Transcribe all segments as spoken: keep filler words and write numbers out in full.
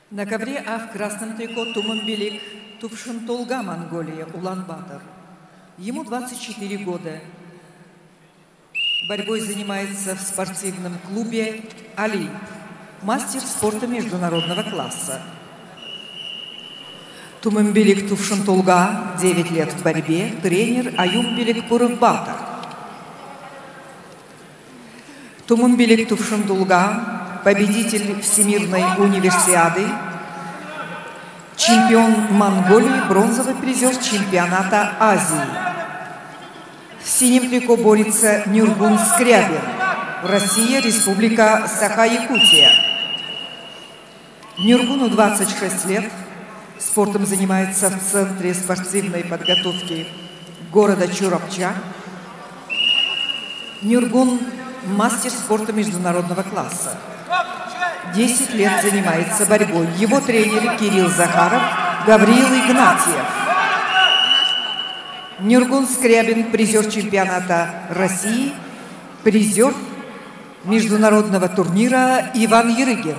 На ковре А в красном трико Туманбелик Тувшинтолга, Монголия, Улан-Батор. Ему двадцать четыре года. Борьбой занимается в спортивном клубе «Олимп». Мастер спорта международного класса. Туманбелик Тувшинтолга, девять лет в борьбе, тренер Аюмбелик Пурывбатор. Туманбелик Тувшинтолга, победитель Всемирной универсиады, чемпион Монголии, бронзовый призер чемпионата Азии. В синем трико борется Нюргун Скрябин, Россия, Республика Саха-Якутия. Нюргуну двадцать шесть лет, спортом занимается в Центре спортивной подготовки города Чурапча. Нюргун – мастер спорта международного класса. десять лет занимается борьбой. Его тренеры Кирилл Захаров, Гавриил Игнатьев. Нюргун Скрябин – призер чемпионата России, призер международного турнира Иван Ерыгин.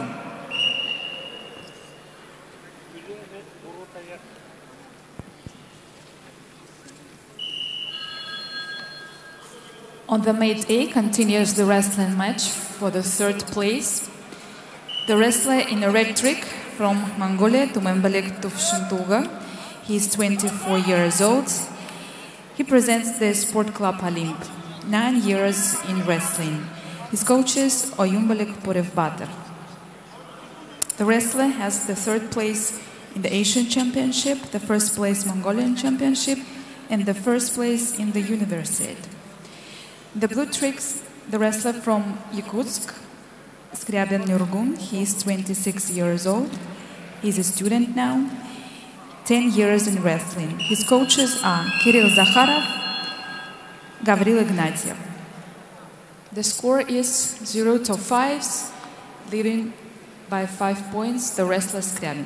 On the mate A continues the wrestling match for the third place. The wrestler in a red trick from Mongolia, Tumumbelek Tuvshintulga. He is twenty-four years old. He presents the sport club Olymp, nine years in wrestling. His coach is Oyumbelek Purevbatar. The wrestler has the third place in the Asian Championship, the first place Mongolian Championship, and the first place in the Universiade. The blue tricks, the wrestler from Yakutsk, Skryabin Nurgun. He is twenty-six years old. He's a student now, ten years in wrestling. His coaches are Kirill Zakharov, Gavril Ignatiev. The score is zero to five, leading by five points the wrestler Skryabin.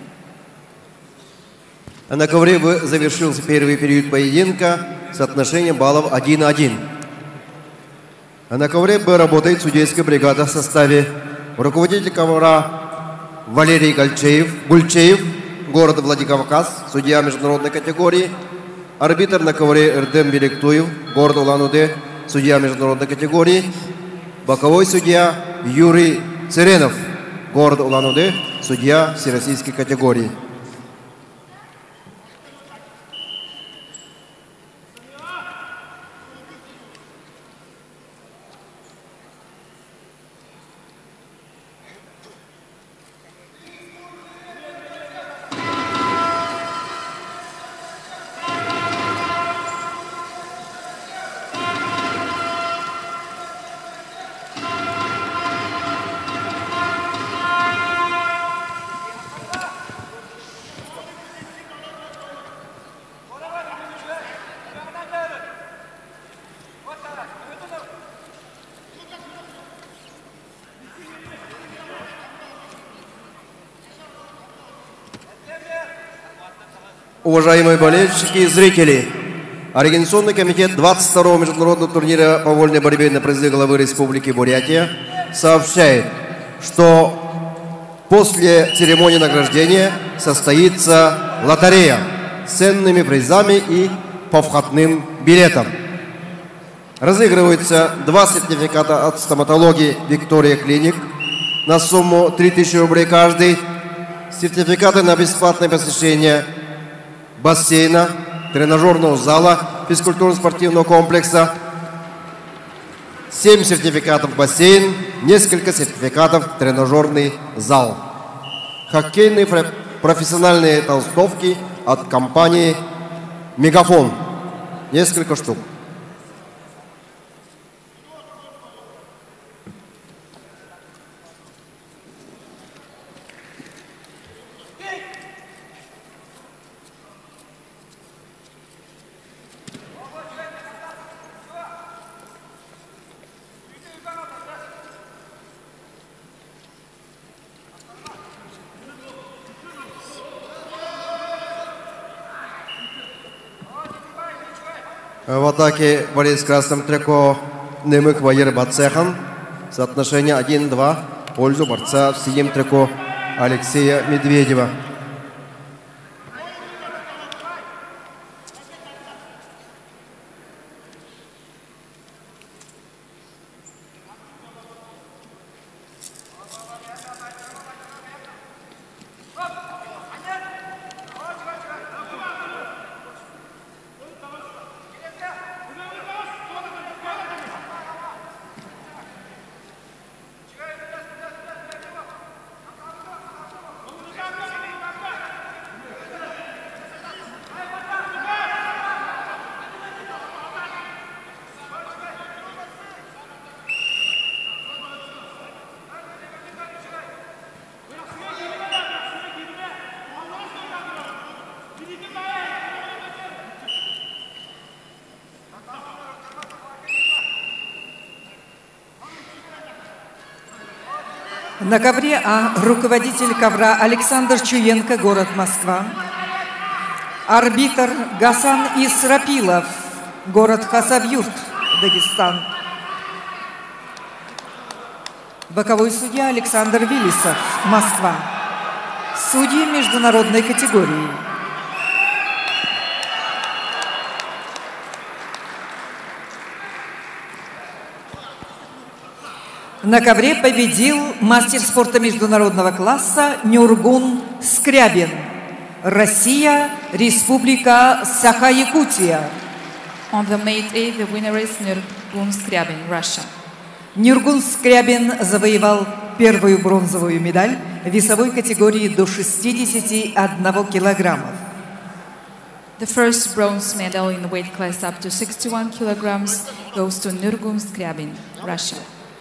На ковре завершился первый период поединка с отношением баллов один-один. А на ковре Б работает судейская бригада в составе руководитель ковра Валерий Гальчеев, Гульчеев, город Владикавказ, судья международной категории, арбитр на ковре Эрдем Белектуев, город Улан-Удэ, судья международной категории, боковой судья Юрий Церенов, город Улан-Удэ, судья всероссийской категории. Уважаемые болельщики и зрители, Организационный комитет двадцать второго международного турнира по вольной борьбе на призы главы Республики Бурятия сообщает, что после церемонии награждения состоится лотерея с ценными призами и по входным билетам. Разыгрываются два сертификата от стоматологии Виктория Клиник на сумму три тысячи рублей каждый, сертификаты на бесплатное посещение бассейна, тренажерного зала, физкультурно-спортивного комплекса, семь сертификатов в бассейн, несколько сертификатов в тренажерный зал. Хоккейные профессиональные толстовки от компании «Мегафон». Несколько штук. В атаке борец с красным трико Немык Ваер Бацехан. Соотношение один-два в пользу борца в синем трико Алексея Медведева. На ковре А руководитель ковра Александр Чуенко, город Москва. Арбитр Гасан Исрапилов, город Хасавюрт, Дагестан. Боковой судья Александр Виллисов, Москва. Судьи международной категории. На ковре победил мастер спорта международного класса Нюргун Скрябин. Россия, Республика Саха-Якутия. On the mate A, the winner is Nurgun Skryabin, Russia. Нюргун Скрябин завоевал первую бронзовую медаль в весовой категории до шестидесяти одного килограмма. The first bronze medal in the weight class up to sixty-one kilograms goes to Nurgun Skryabin, Russia.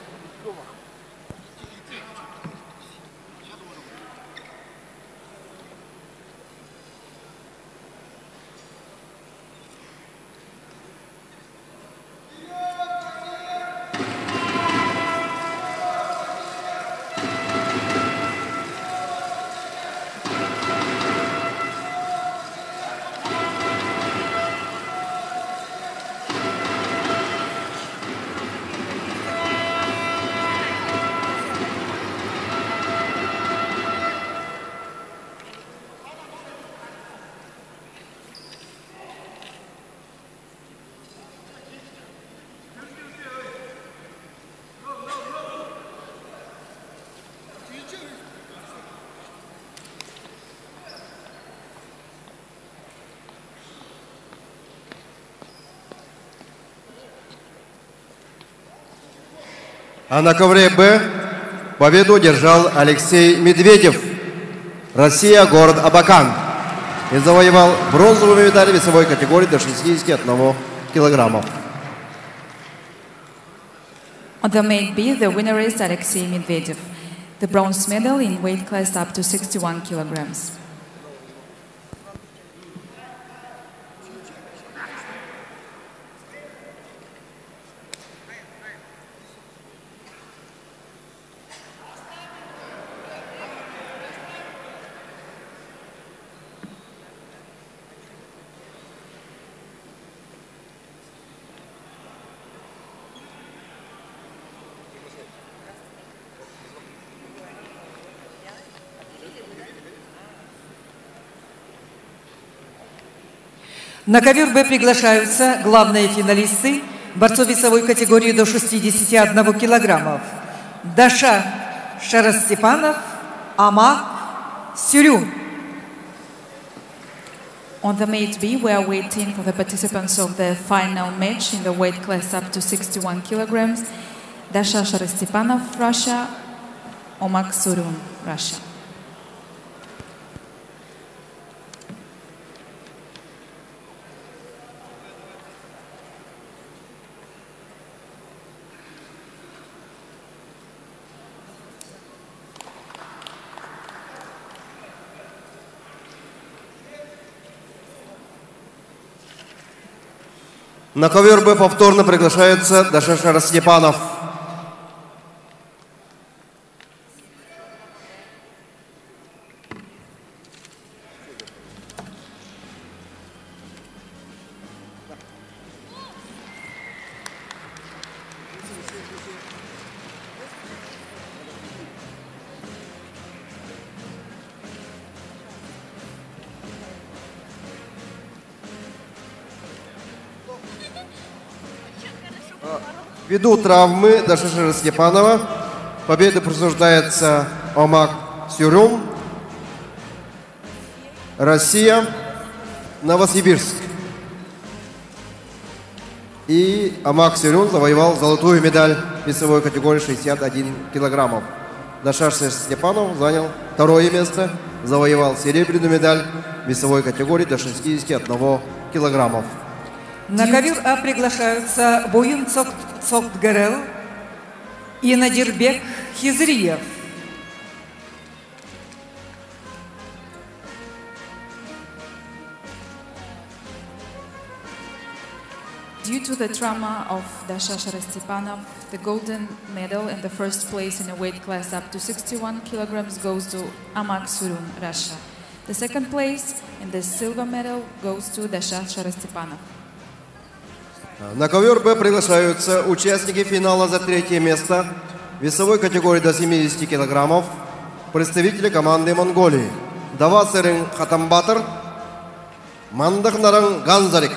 А на ковре Б победу одержал Алексей Медведев, Россия, город Абакан, и завоевал бронзовую медаль в весовой категории до шестидесяти одного килограмма. On the mate B, the winner is Alexei Medvedev, the bronze medal in weight class up to sixty-one kilograms. На ковер Б приглашаются главные финалисты борцов весовой категории до шестидесяти одного килограммов. Даша Шарастепанов, Ама Сюрю. On the mate B, we are waiting for the participants of the final match in the weight class up to sixty-one kilograms. Dasha Sharastepanov, Russia, Omak Surun, Russia. На ковер Б повторно приглашается Даша Шарастепанов. Ввиду травмы Дашашира Степанова победа присуждается Омак Сюрюм, Россия, Новосибирск. И Омак Сюрюм завоевал золотую медаль в весовой категории шестьдесят один килограммов. Дашашир Степанов занял второе место, завоевал серебряную медаль в весовой категории до шестидесяти одного килограммов. На ковер А приглашаются Буин Цоктгерел и Надирбек Хизриев. Due to the trauma of Dashashar Stepanov, the golden medal and the first place in a weight class up to sixty-one kilograms goes to Amak Surun, Russia. The second place and the silver medal goes to Dashashar Stepanov. На ковер Б приглашаются участники финала за третье место в весовой категории до семидесяти килограммов, представители команды Монголии. Давасерин Хатамбатар, Мандахнаран Ганзарик.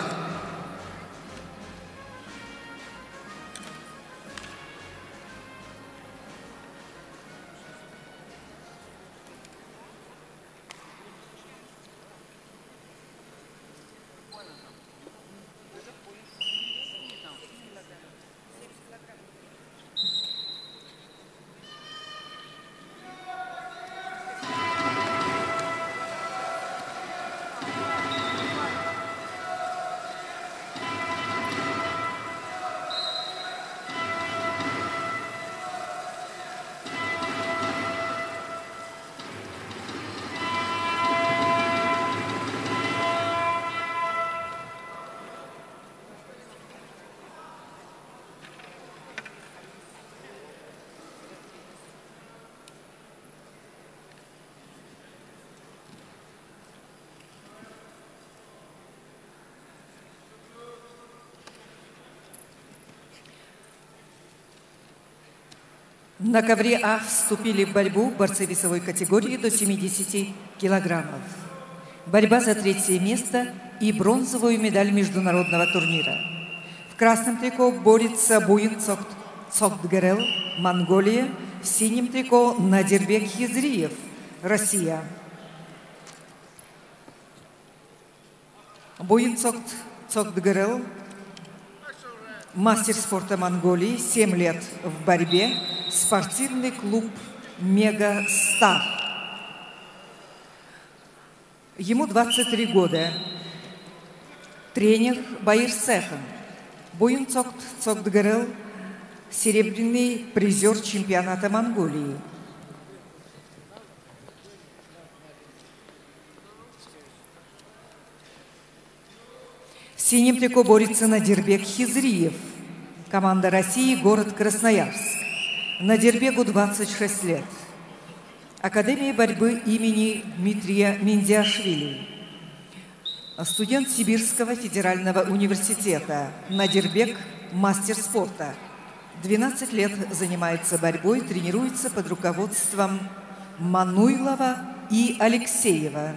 На ковре А вступили в борьбу борцы весовой категории до семидесяти килограммов. Борьба за третье место и бронзовую медаль международного турнира. В красном трико борется Буин Цоктгерел, Монголия. В синем трико Надирбек Хизриев, Россия. Буин Цоктгерел, мастер спорта Монголии, семь лет в борьбе, спортивный клуб Мега Стар. Ему двадцать три года. Тренер Баир Цехан. Буин Цоктгерел, серебряный призер чемпионата Монголии. В синем трико борется Надирбек Хизриев. Команда России, город Красноярск. Надирбегу двадцать шесть лет. Академия борьбы имени Дмитрия Миндиашвили. Студент Сибирского федерального университета. Надирбек – мастер спорта. двенадцать лет занимается борьбой, тренируется под руководством Мануйлова и Алексеева.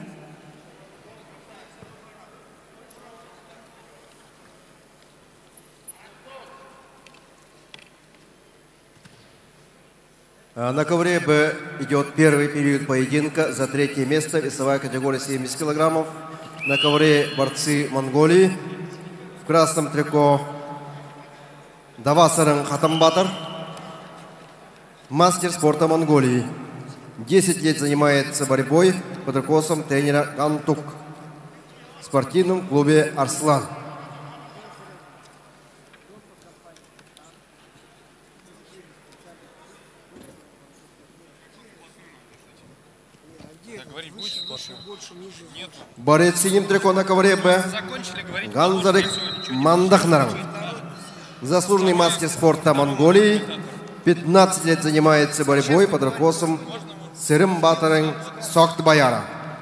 На ковре Б идет первый период поединка за третье место, весовая категория семьдесят килограммов. На ковре борцы Монголии. В красном трико Давасаран Хатамбатар, мастер спорта Монголии. десять лет занимается борьбой под руководством тренера Гантук в спортивном клубе «Арслан». Борец в синем трико на ковре Б Ганзарик Мандахнаран. Заслуженный мастер спорта Монголии. пятнадцать лет занимается борьбой под руководством Сырымбатарен Соктбаяра.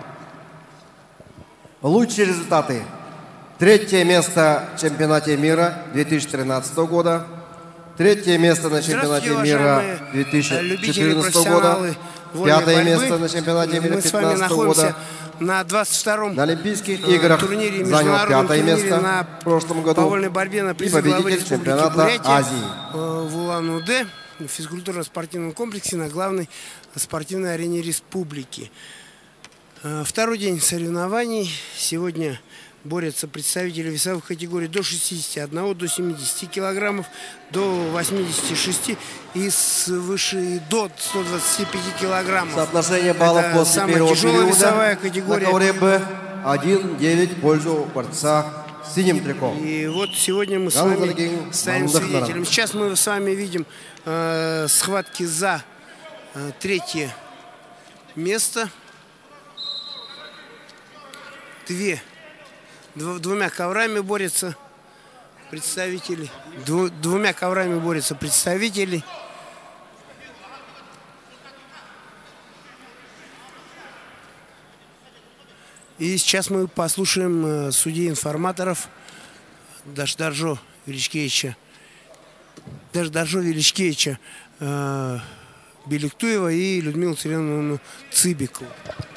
Лучшие результаты. Третье место в чемпионате мира две тысячи тринадцатого года. Третье место на чемпионате мира две тысячи четырнадцатого года. Пятое место на чемпионате мира две тысячи пятнадцатого года. На двадцать втором на Олимпийских играх турнире, занял пятое место на в прошлом году. По вольной борьбе на и победитель чемпионата Бурятии, Азии. В Улан-Удэ, в физкультурно-спортивном комплексе на главной спортивной арене республики. Второй день соревнований. Сегодня борются представители весовых категорий до шестидесяти одного, до семидесяти килограммов, до восьмидесяти шести и свыше до ста двадцати пяти килограммов. Соотношение баллов Это после самая первого тяжелая периода весовая категория. На ковре Б один девять в пользу борца с синим трико. И вот сегодня мы с вами станем свидетелем. Сейчас мы с вами видим э, схватки за э, третье место. Две Двумя коврами борются представители. Дву, двумя коврами борются представители. И сейчас мы послушаем э, судей-информаторов Дашдаржо Величкевича, Дашдаржо Величкевича э, Беликтуева и Людмилу Цариновну Цыбикову.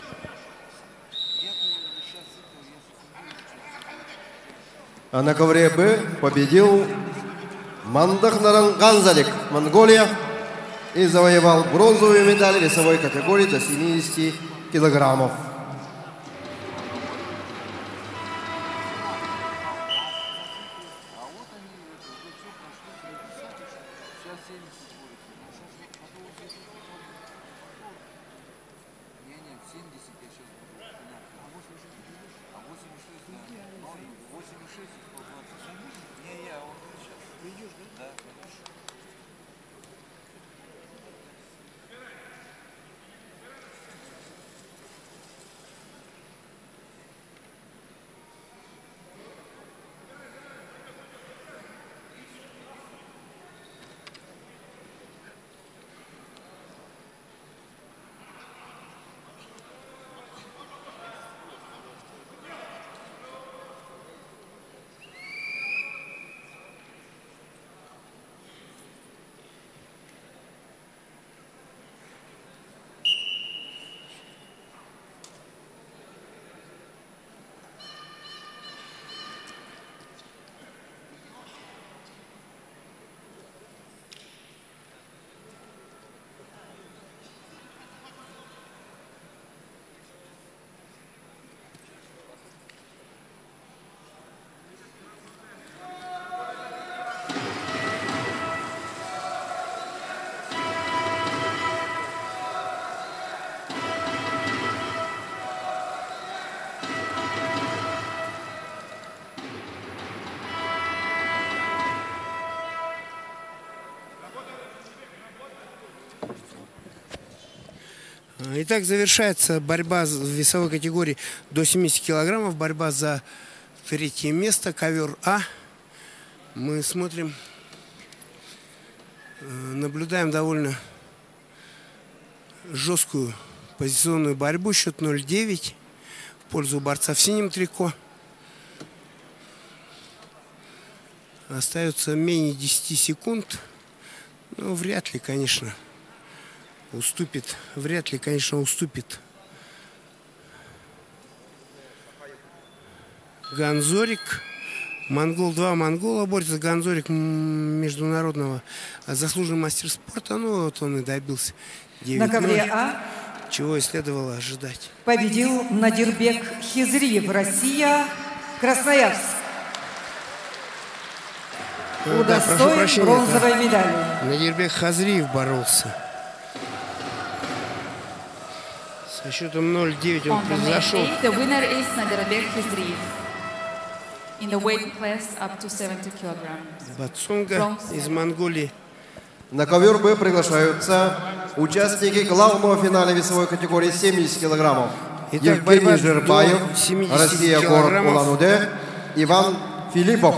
А на ковре Б победил Мандахнаран Ганзалик, Монголия, и завоевал бронзовую медаль весовой категории до семидесяти килограммов. Итак, завершается борьба в весовой категории до семидесяти килограммов. Борьба за третье место. Ковер А. Мы смотрим, наблюдаем довольно жесткую позиционную борьбу. Счет ноль девять в пользу борца в синем трико. Остается менее десяти секунд. Ну, вряд ли, конечно, уступит. Вряд ли, конечно, уступит Ганзорик. Монгол два монгола борется. Ганзорик международного заслуженный мастер спорта. Ну, вот он и добился девять ноль. На ковре А чего и следовало ожидать. Победил Надирбек Хизриев, Россия, Красноярск. Удостоен да, бронзовой медали. Надирбек Хазриев боролся. Со счетом ноль девять он произошел. The winner is Надирбек Хизриев in the weight class up to seventy kilograms. Батсунга из Монголии. На ковер Б приглашаются участники главного финала весовой категории семьдесят килограммов. Итак, Евгений Жербаев, Россия, город Улан-Удэ, Иван Филиппов.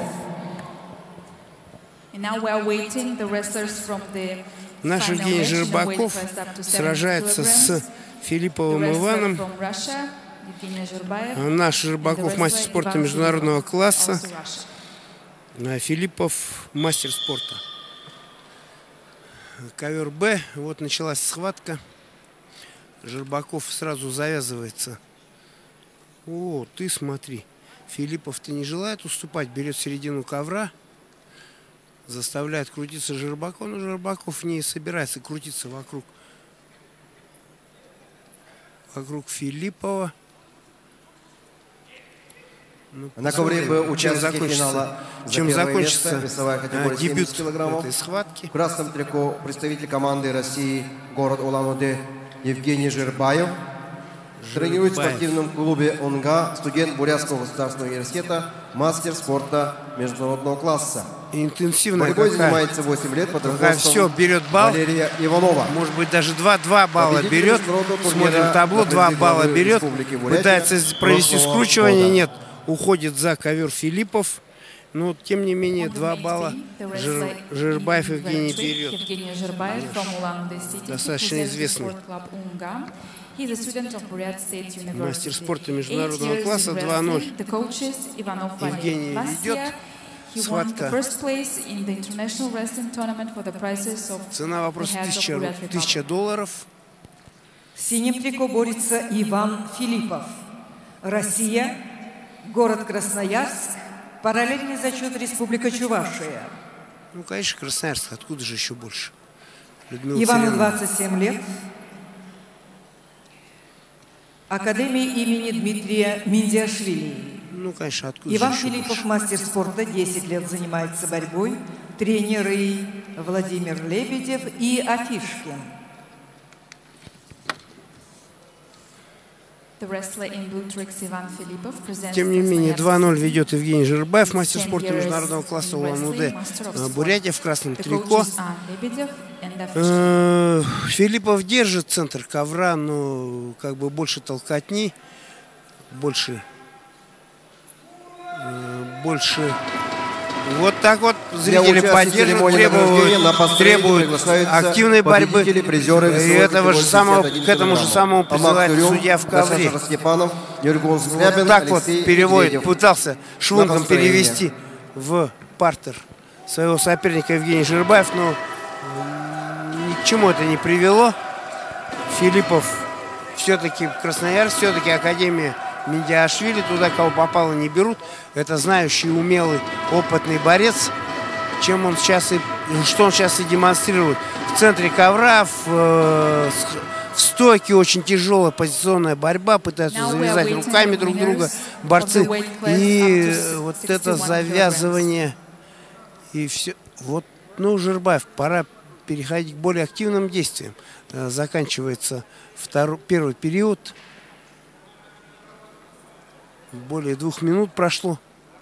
Наш Евгений Жербаков сражается с Филипповым Иваном. Наш Жербаков мастер спорта международного класса. Филиппов мастер спорта. ковер Б. Вот началась схватка. Жербаков сразу завязывается. О, ты смотри. Филиппов-то не желает уступать. Берет середину ковра. Заставляет крутиться Жербаков. Но Жербаков не собирается крутиться вокруг. Вокруг Филиппова. Ну, на ковре Б участники финала чем закончится место, дебют этой схватки. В красном трико представитель команды России, город Улан-Удэ, Евгений Жербаев. Тренирует в спортивном клубе ОНГА, студент Бурятского государственного университета, мастер спорта международного класса. Интенсивно. Борьбой занимается восемь лет под руководством все, берет балл. Валерия Иванова. Может быть, даже два балла берет. Смотрим табло, два балла берет. Пытается провести скручивание, нет. Уходит за ковер Филиппов. Но, тем не менее, два балла Жир, Жербаев Евгений берет. Евгений Жербаев достаточно известный мастер спорта международного класса, два ноль. Евгений ведет. Схватка. Цена вопроса тысяча долларов. В синем трико борется Иван Филиппов. Россия, город Красноярск, параллельный зачет Республика Чувашия. Ну, конечно, Красноярск. Откуда же еще больше? Людмила Ивану Царевна. двадцать семь лет. Академия имени Дмитрия Миндиашвили. Ну, конечно, откуда Иван же еще Филиппов, больше? мастер спорта, десять лет занимается борьбой. Тренеры Владимир Лебедев и Афишкин. Тем не менее, два ноль ведет Евгений Жербаев, мастер спорта международного класса Улан-Удэ, Бурятия, в красном трико. Филиппов держит центр ковра, но как бы больше толкотни, больше, больше. Вот так вот зрители поддерживают, требуют, требуют активной борьбы. И этого же самого, к этому же самому призывает судья в ковре. Вот так вот переводит, пытался швунгом перевести в партер своего соперника Евгений Жербаев, но ни к чему это не привело. Филиппов все-таки Красноярск, все-таки Академия Миндиашвили, туда кого попало не берут. Это знающий, умелый, опытный борец, чем он сейчас и, что он сейчас и демонстрирует. В центре ковра, в, в стойке очень тяжелая позиционная борьба, пытаются завязать руками друг друга борцы. И вот это завязывание, и все. Вот, ну, Жербаев, пора переходить к более активным действиям. Заканчивается второй, первый период. Более двух минут прошло.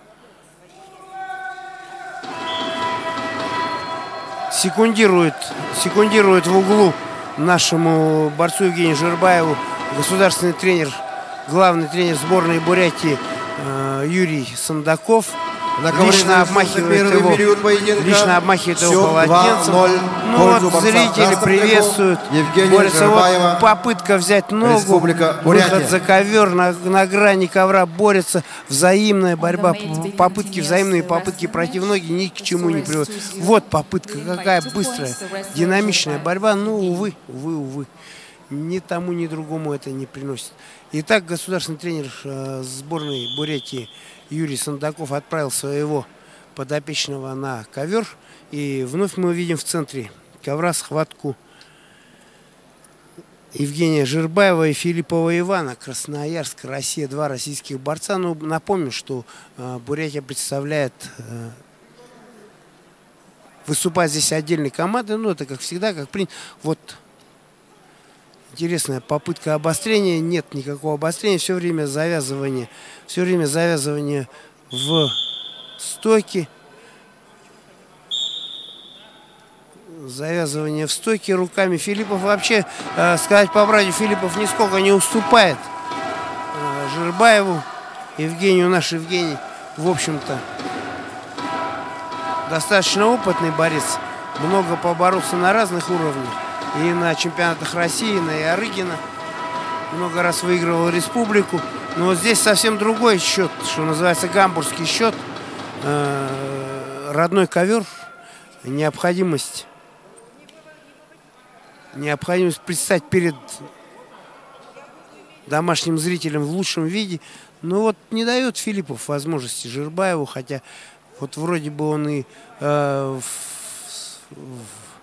Секундирует, секундирует в углу нашему борцу Евгению Жербаеву государственный тренер, главный тренер сборной Бурятии э, Юрий Сандаков. Лично обмахивает его, лично обмахивает его полотенцем. Ну вот зрители приветствуют. Борется вот попытка взять ногу, выход за ковер, на, на грани ковра борется. Взаимная борьба, попытки, взаимные попытки пройти в ноги ни к чему не приводят. Вот попытка, какая быстрая, динамичная борьба. Ну, увы, увы, увы. Ни тому, ни другому это не приносит. Итак, государственный тренер э, сборной Бурятии Юрий Сандаков отправил своего подопечного на ковер. И вновь мы увидим в центре ковра схватку Евгения Жербаева и Филиппова Ивана. Красноярск, Россия, два российских борца. Ну, напомню, что э, Бурятия представляет... Э, выступать здесь отдельной командой. Ну, это как всегда, как принято. Вот... Интересная попытка обострения. Нет никакого обострения. Все время завязывание. Все время завязывание в стойке. Завязывание в стойке руками. Филиппов вообще, э, сказать по правде, Филиппов нисколько не уступает э, Жербаеву. Евгению, наш Евгений, в общем-то, достаточно опытный борец. Много поборолся на разных уровнях. И на чемпионатах России, на Ярыгина. Много раз выигрывал республику. Но вот здесь совсем другой счет, что называется гамбургский счет. Э-э- родной ковер. Необходимость необходимость предстать перед домашним зрителям в лучшем виде. Но вот не дает Филиппов возможности Жирбаеву, хотя вот вроде бы он и э, в, в,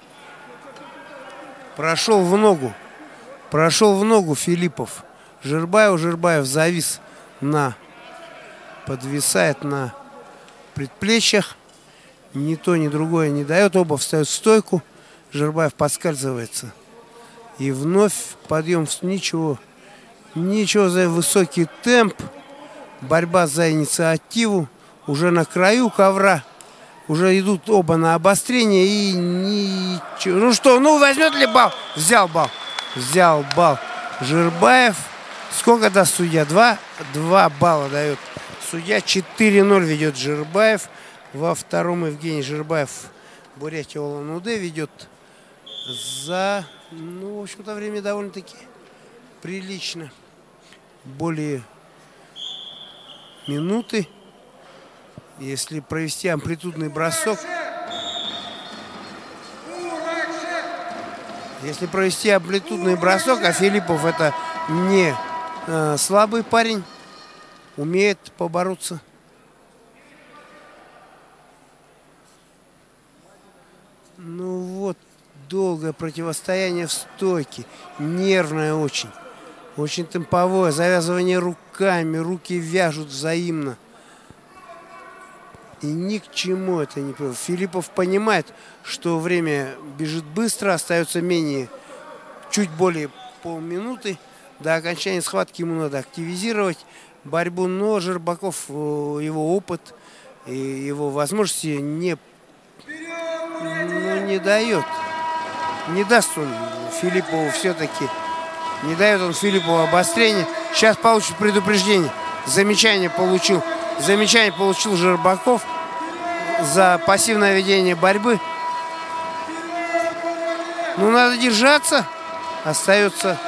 прошел в ногу. Прошел в ногу Филиппов. Жирбаев, Жирбаев завис на, подвисает на предплечьях. Ни то, ни другое не дает. Оба встают в стойку. Жирбаев подскальзывается. И вновь подъем. Ничего. Ничего за высокий темп. Борьба за инициативу. Уже на краю ковра. Уже идут оба на обострение. И ничего. Ну что, ну возьмет ли балл? Взял балл. Взял балл Жирбаев. Сколько даст судья? Два? Два балла дает судья. четыре ноль ведет Жирбаев. Во втором Евгений Жирбаев, Бурятия Улан-Удэ, ведет за, ну, в общем-то, время довольно-таки прилично. Более минуты. Если провести амплитудный бросок. Если провести амплитудный бросок, а Филиппов это не э, слабый парень, умеет побороться. Ну вот, долгое противостояние в стойке. Нервное очень. Очень темповое. Завязывание руками. Руки вяжут взаимно. И ни к чему это не приводит. Филиппов понимает, что время бежит быстро. Остается менее, чуть более полминуты. До окончания схватки ему надо активизировать борьбу. Но Жербаков, его опыт и его возможности не Ну, не дает. Не даст он Филиппову все-таки. Не дает он Филиппову обострение. Сейчас получит предупреждение. Замечание получил. Замечание получил Жербаков за пассивное ведение борьбы. Ну, надо держаться. Остается.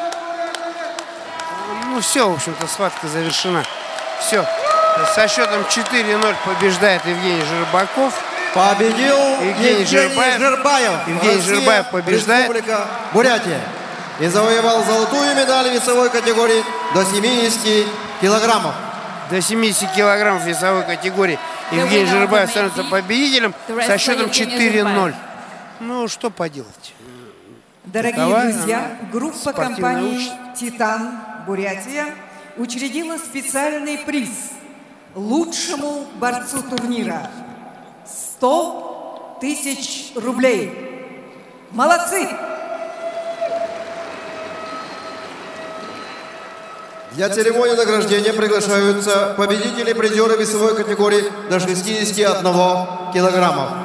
Ну, все, в общем-то, схватка завершена. Все. Со счетом четыре ноль побеждает Евгений Жербаков. Победил Евгений, Евгений Жирбаев. Жирбаев. Евгений Россия, Жирбаев побеждает. Республика Бурятия. И завоевал золотую медаль в весовой категории до семидесяти килограммов. До семидесяти килограммов весовой категории. Евгений Жирбаев становится победителем со счетом четыре ноль. Ну, что поделать. Дорогие Такова друзья, группа компании участь. «Титан Бурятия» учредила специальный приз лучшему борцу турнира. сто тысяч рублей. Молодцы! Для церемонии награждения приглашаются победители и призеры весовой категории до шестидесяти одного килограмма.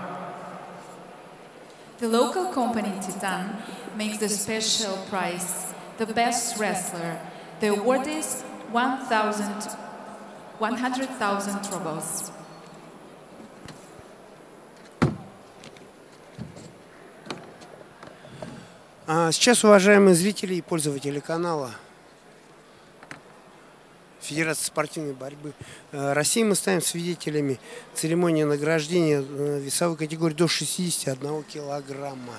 The local company Titan makes the special prize, the best wrestler. The award is one hundred thousand rubles. А сейчас, уважаемые зрители и пользователи канала Федерации спортивной борьбы России, мы станем свидетелями церемонии награждения весовой категории до шестидесяти одного килограмма.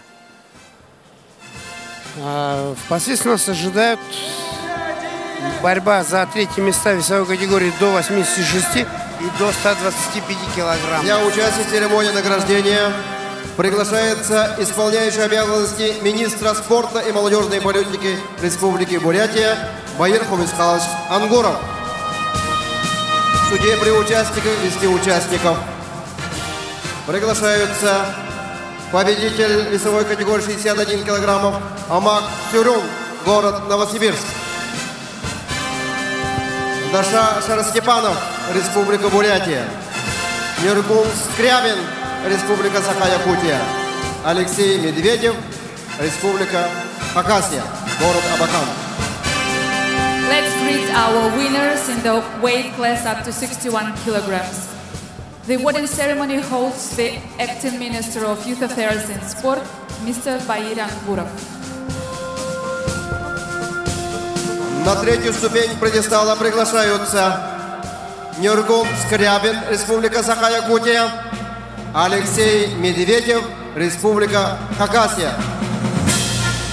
А впоследствии нас ожидают борьба за третье места весовой категории до восьмидесяти шести и до ста двадцати пяти килограмм. Для участия в церемонии награждения приглашается исполняющий обязанности министра спорта и молодежной политики Республики Бурятия Баир Хумисхалович Ангуров. Судьи при участниках вести участников. Приглашаются победитель весовой категории шестьдесят один килограммов Амак Тюрюн, город Новосибирск. Даша Шарстепанов, Республика Бурятия. Нургул Скрябин, Республика Саха-Якутия. Алексей Медведев, Республика Хакасия, город Абакан. Let's greet our winners in the weight class up to sixty-one kilograms. The awarding ceremony holds the acting Minister of Youth Affairs and Sport, Mister Баир Ангуров. На третью ступень пьедестала приглашаются Нургул Скрябин, Республика Саха-Якутия, Алексей Медведев, Республика Хакасия.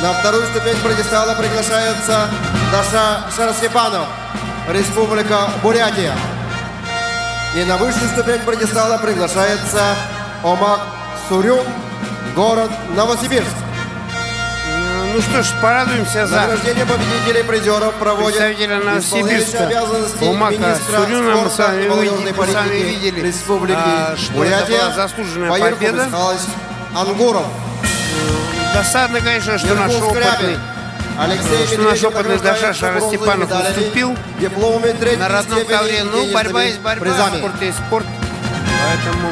На вторую ступень пьедестала приглашается Даша Шарасипанов, Республика Бурятия. И на высшую ступень пьедестала приглашается Омак Сурюм, город Новосибирск. Ну что ж, порадуемся за награждение победителей призеров проводит представителя Новосибирска Омака Сурюна. Мы с вами, мы с вами видели, Республики а, что Бурятия, это была заслуженная победа. Ангуров. Досадно, конечно, что наш опытный, Алексей что наш опытный Даша Шарасипанов уступил на родном ковре. Ну, борьба есть борьба, призами. Спорт есть спорт. Поэтому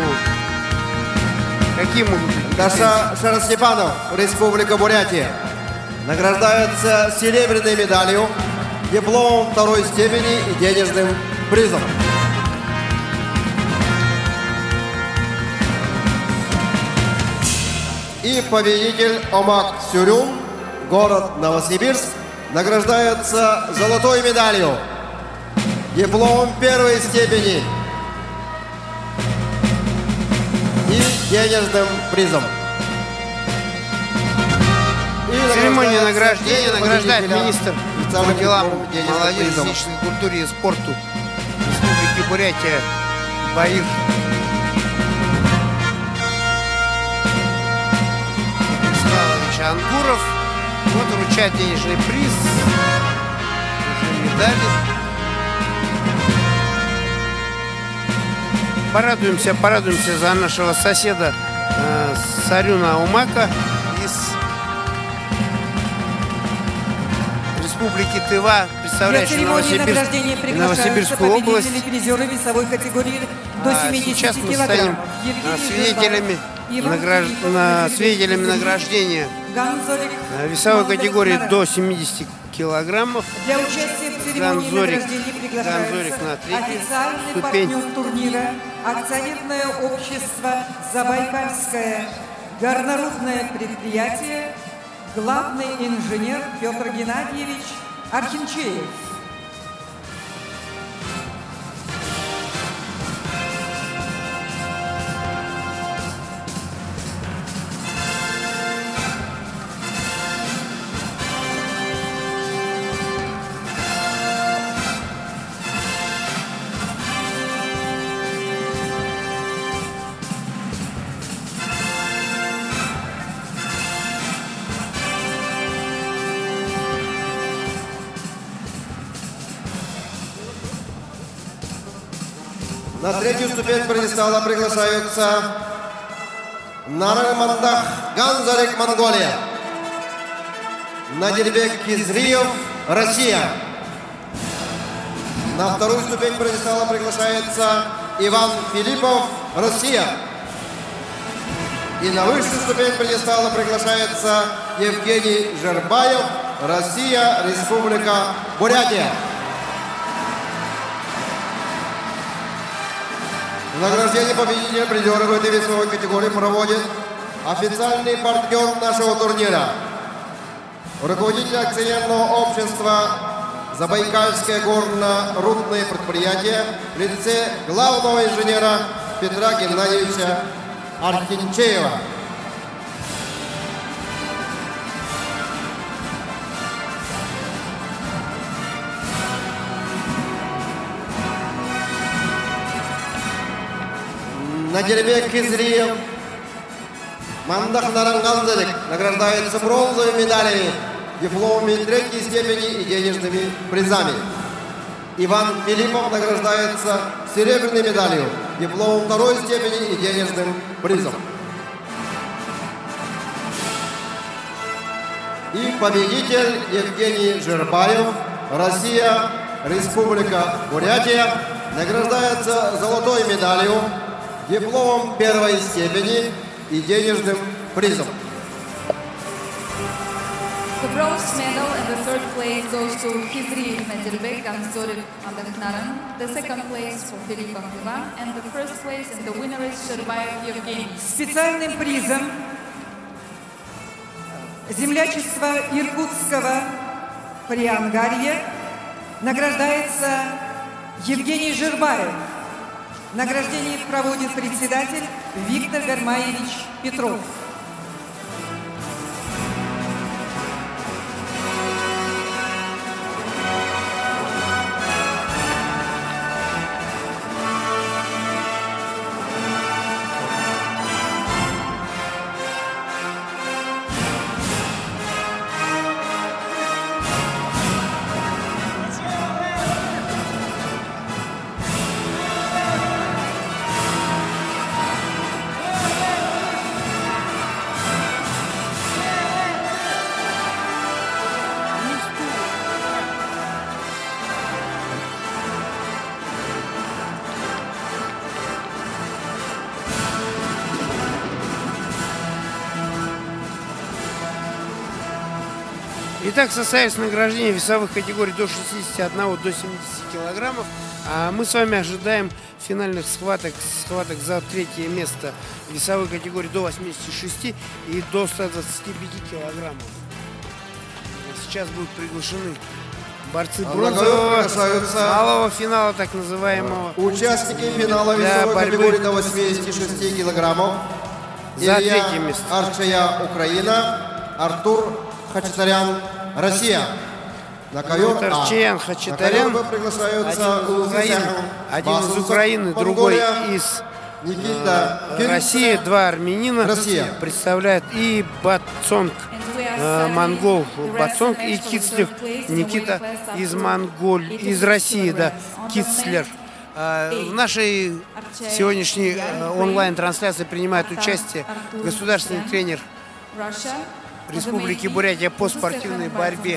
какие могут быть? Даша Шарасипанов, Республика Бурятия, награждается серебряной медалью, дипломом второй степени и денежным призом. И победитель Омак Сурюм, город Новосибирск, награждается золотой медалью, дипломом первой степени и денежным призом. И церемония награждения награждает министр по делам молодежи, призом. физической культуре и спорту Республики Бурятия Баир Михайлович Ангуров. Вот вручает денежный приз, уже медали. Порадуемся, порадуемся за нашего соседа э, Сарюна Омака из Республики Тыва, Для представляющий церемонии Новосибирск, награждения приглашаются Новосибирскую область. победители призеры весовой категории до А семидесяти сейчас мы килограммов. станем Евгений а, свидетелями, Жирбанов, награж... Иван на... Филиппов, свидетелями Юрий награждения Ганзорик, а, весовой Молодец категории Народ. до семидесяти килограммов. Для участия в церемонии Ганзорик. награждения приглашается Ганзорик на третью официальный ступень. партнер турнира, акционерное общество «Забайкальское горнорудное предприятие», главный инженер Петр Геннадьевич Архинчеев. На третью ступень пьедестала приглашаются Нарымандах Ганзарик, Монголия, Надирбек Кизриев, Россия. На вторую ступень пьедестала приглашается Иван Филиппов, Россия. И на высшую ступень пьедестала приглашается Евгений Жербаев, Россия, Республика Бурятия. Награждение победителя призера в этой весовой категории проводит официальный партнер нашего турнира, руководитель акционерного общества «Забайкальское горно-рудное предприятие» в лице главного инженера Петра Геннадьевича Архинчеева. Надирбек Кизриев, Мандах Наранганзарик награждается бронзовыми медалями, дипломами третьей степени и денежными призами. Иван Филиппов награждается серебряной медалью, дипломом второй степени и денежным призом. И победитель Евгений Жербаев, Россия, Республика Бурятия, награждается золотой медалью, дипломом первой степени и денежным призом. The bronze medal and the third place goes to Kizriyev Nadirbek Ganzorib Andaknaran, the second place for Filip Baklava, and the first place and the winner is Sherbayev Evgeny. Специальным призом землячества Иркутского Приангарья награждается Евгений Жербаев. Награждение проводит председатель Виктор Гармаевич Петров. Итак, состоялось награждение весовых категорий до шестидесяти одного до семидесяти килограммов. А мы с вами ожидаем финальных схваток, схваток за третье место весовой категории до восьмидесяти шести и до ста двадцати пяти килограммов. Сейчас будут приглашены борцы бронзового малого финала, так называемого. Участники финала весовой категории до восьмидесяти шести килограммов. За Илья третье место. Арчая, Украина. Артур Хачатарян, Россия. На ковер Вот Арчаян, Хачатарян, приглашаются один из Украины, один из Украины, другой из Никита э, России, два армянина Россия. представляют и Бацонг, э, монгол Бацонг, и Кицлев Никита из Монголии, из России, да, Кицлер. Э, в нашей сегодняшней э, онлайн-трансляции принимает участие государственный тренер Республики Бурятия по спортивной борьбе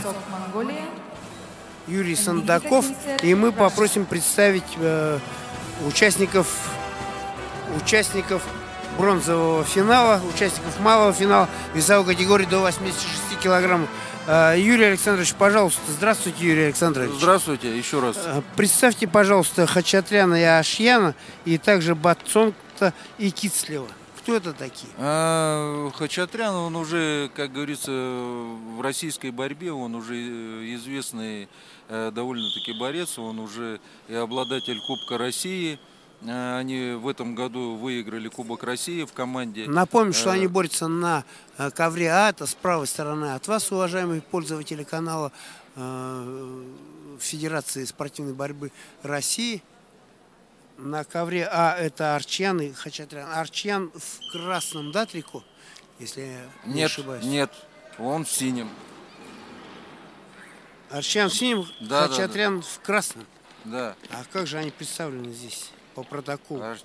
Юрий Сандаков, и мы попросим представить э, участников, участников бронзового финала, участников малого финала весовой категории до восьмидесяти шести килограммов. Э, Юрий Александрович, пожалуйста. Здравствуйте, Юрий Александрович. Здравствуйте, еще раз. Э, представьте, пожалуйста, Хачатряна и Ашьяна, и также Бацонта и Кицлева. Кто это такие? А, Хачатрян, он уже, как говорится, в российской борьбе, он уже известный э, довольно-таки борец, он уже и обладатель Кубка России. Э, они в этом году выиграли Кубок России в команде. Напомню, что они борются на э, ковре А, это с правой стороны от вас, уважаемые пользователи канала э, Федерации спортивной борьбы России. На ковре А это Арчьян и Хачатрян. Арчьян в красном, да, трико? Если я не Нет, ошибаюсь. нет, он в синем. Арчьян в синем, Да, Хачатрян да, да. в красном. Да. А как же они представлены здесь по протоколу? А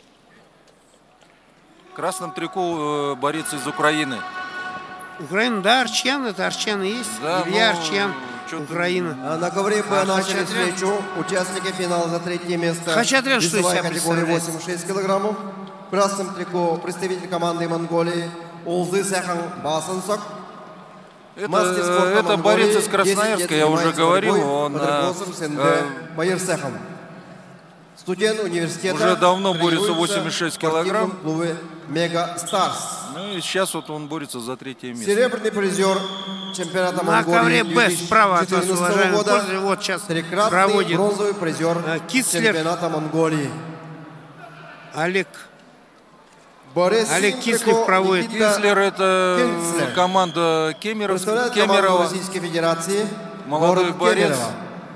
в красном трико э, борец из Украины. Украина, да, Арчьян, это Арчьян и есть. Да, Илья ну, Арчьян, чё-то- Украина. А на ковре Б А начали Хачатрян? встречу участники финала за третье место. Хачатрян что из Весовая себя категория представляет? восемьдесят шесть килограммов. В красном трико представитель команды Монголии Олзы Сяхан Басансок. Это, Мастер спорта это Монголии, борец из десять лет Красноярска, я уже занимается говорил. борьбой Он под а, руководством Сенде а, Байерсехан. Студент университета. Уже давно борется тренируется восемьдесят шесть в спортивном килограмм. клубе Мега Старс. Ну и сейчас вот он борется за третье место. Серебряный призер чемпионата На Монголии ковре Б справа от вас, две тысячи четырнадцатого уважаемые года. пользователи, вот сейчас Трикратный проводит бронзовый призер э, Кицлер. чемпионата Монголии. Олег. Борис Олег Симченко, Кицлев проводит. Никита Кинслер это Кинцлер. команда Кемеров, представляет команду Кемерово. Российской Федерации. Молодой город борец. Кемерово.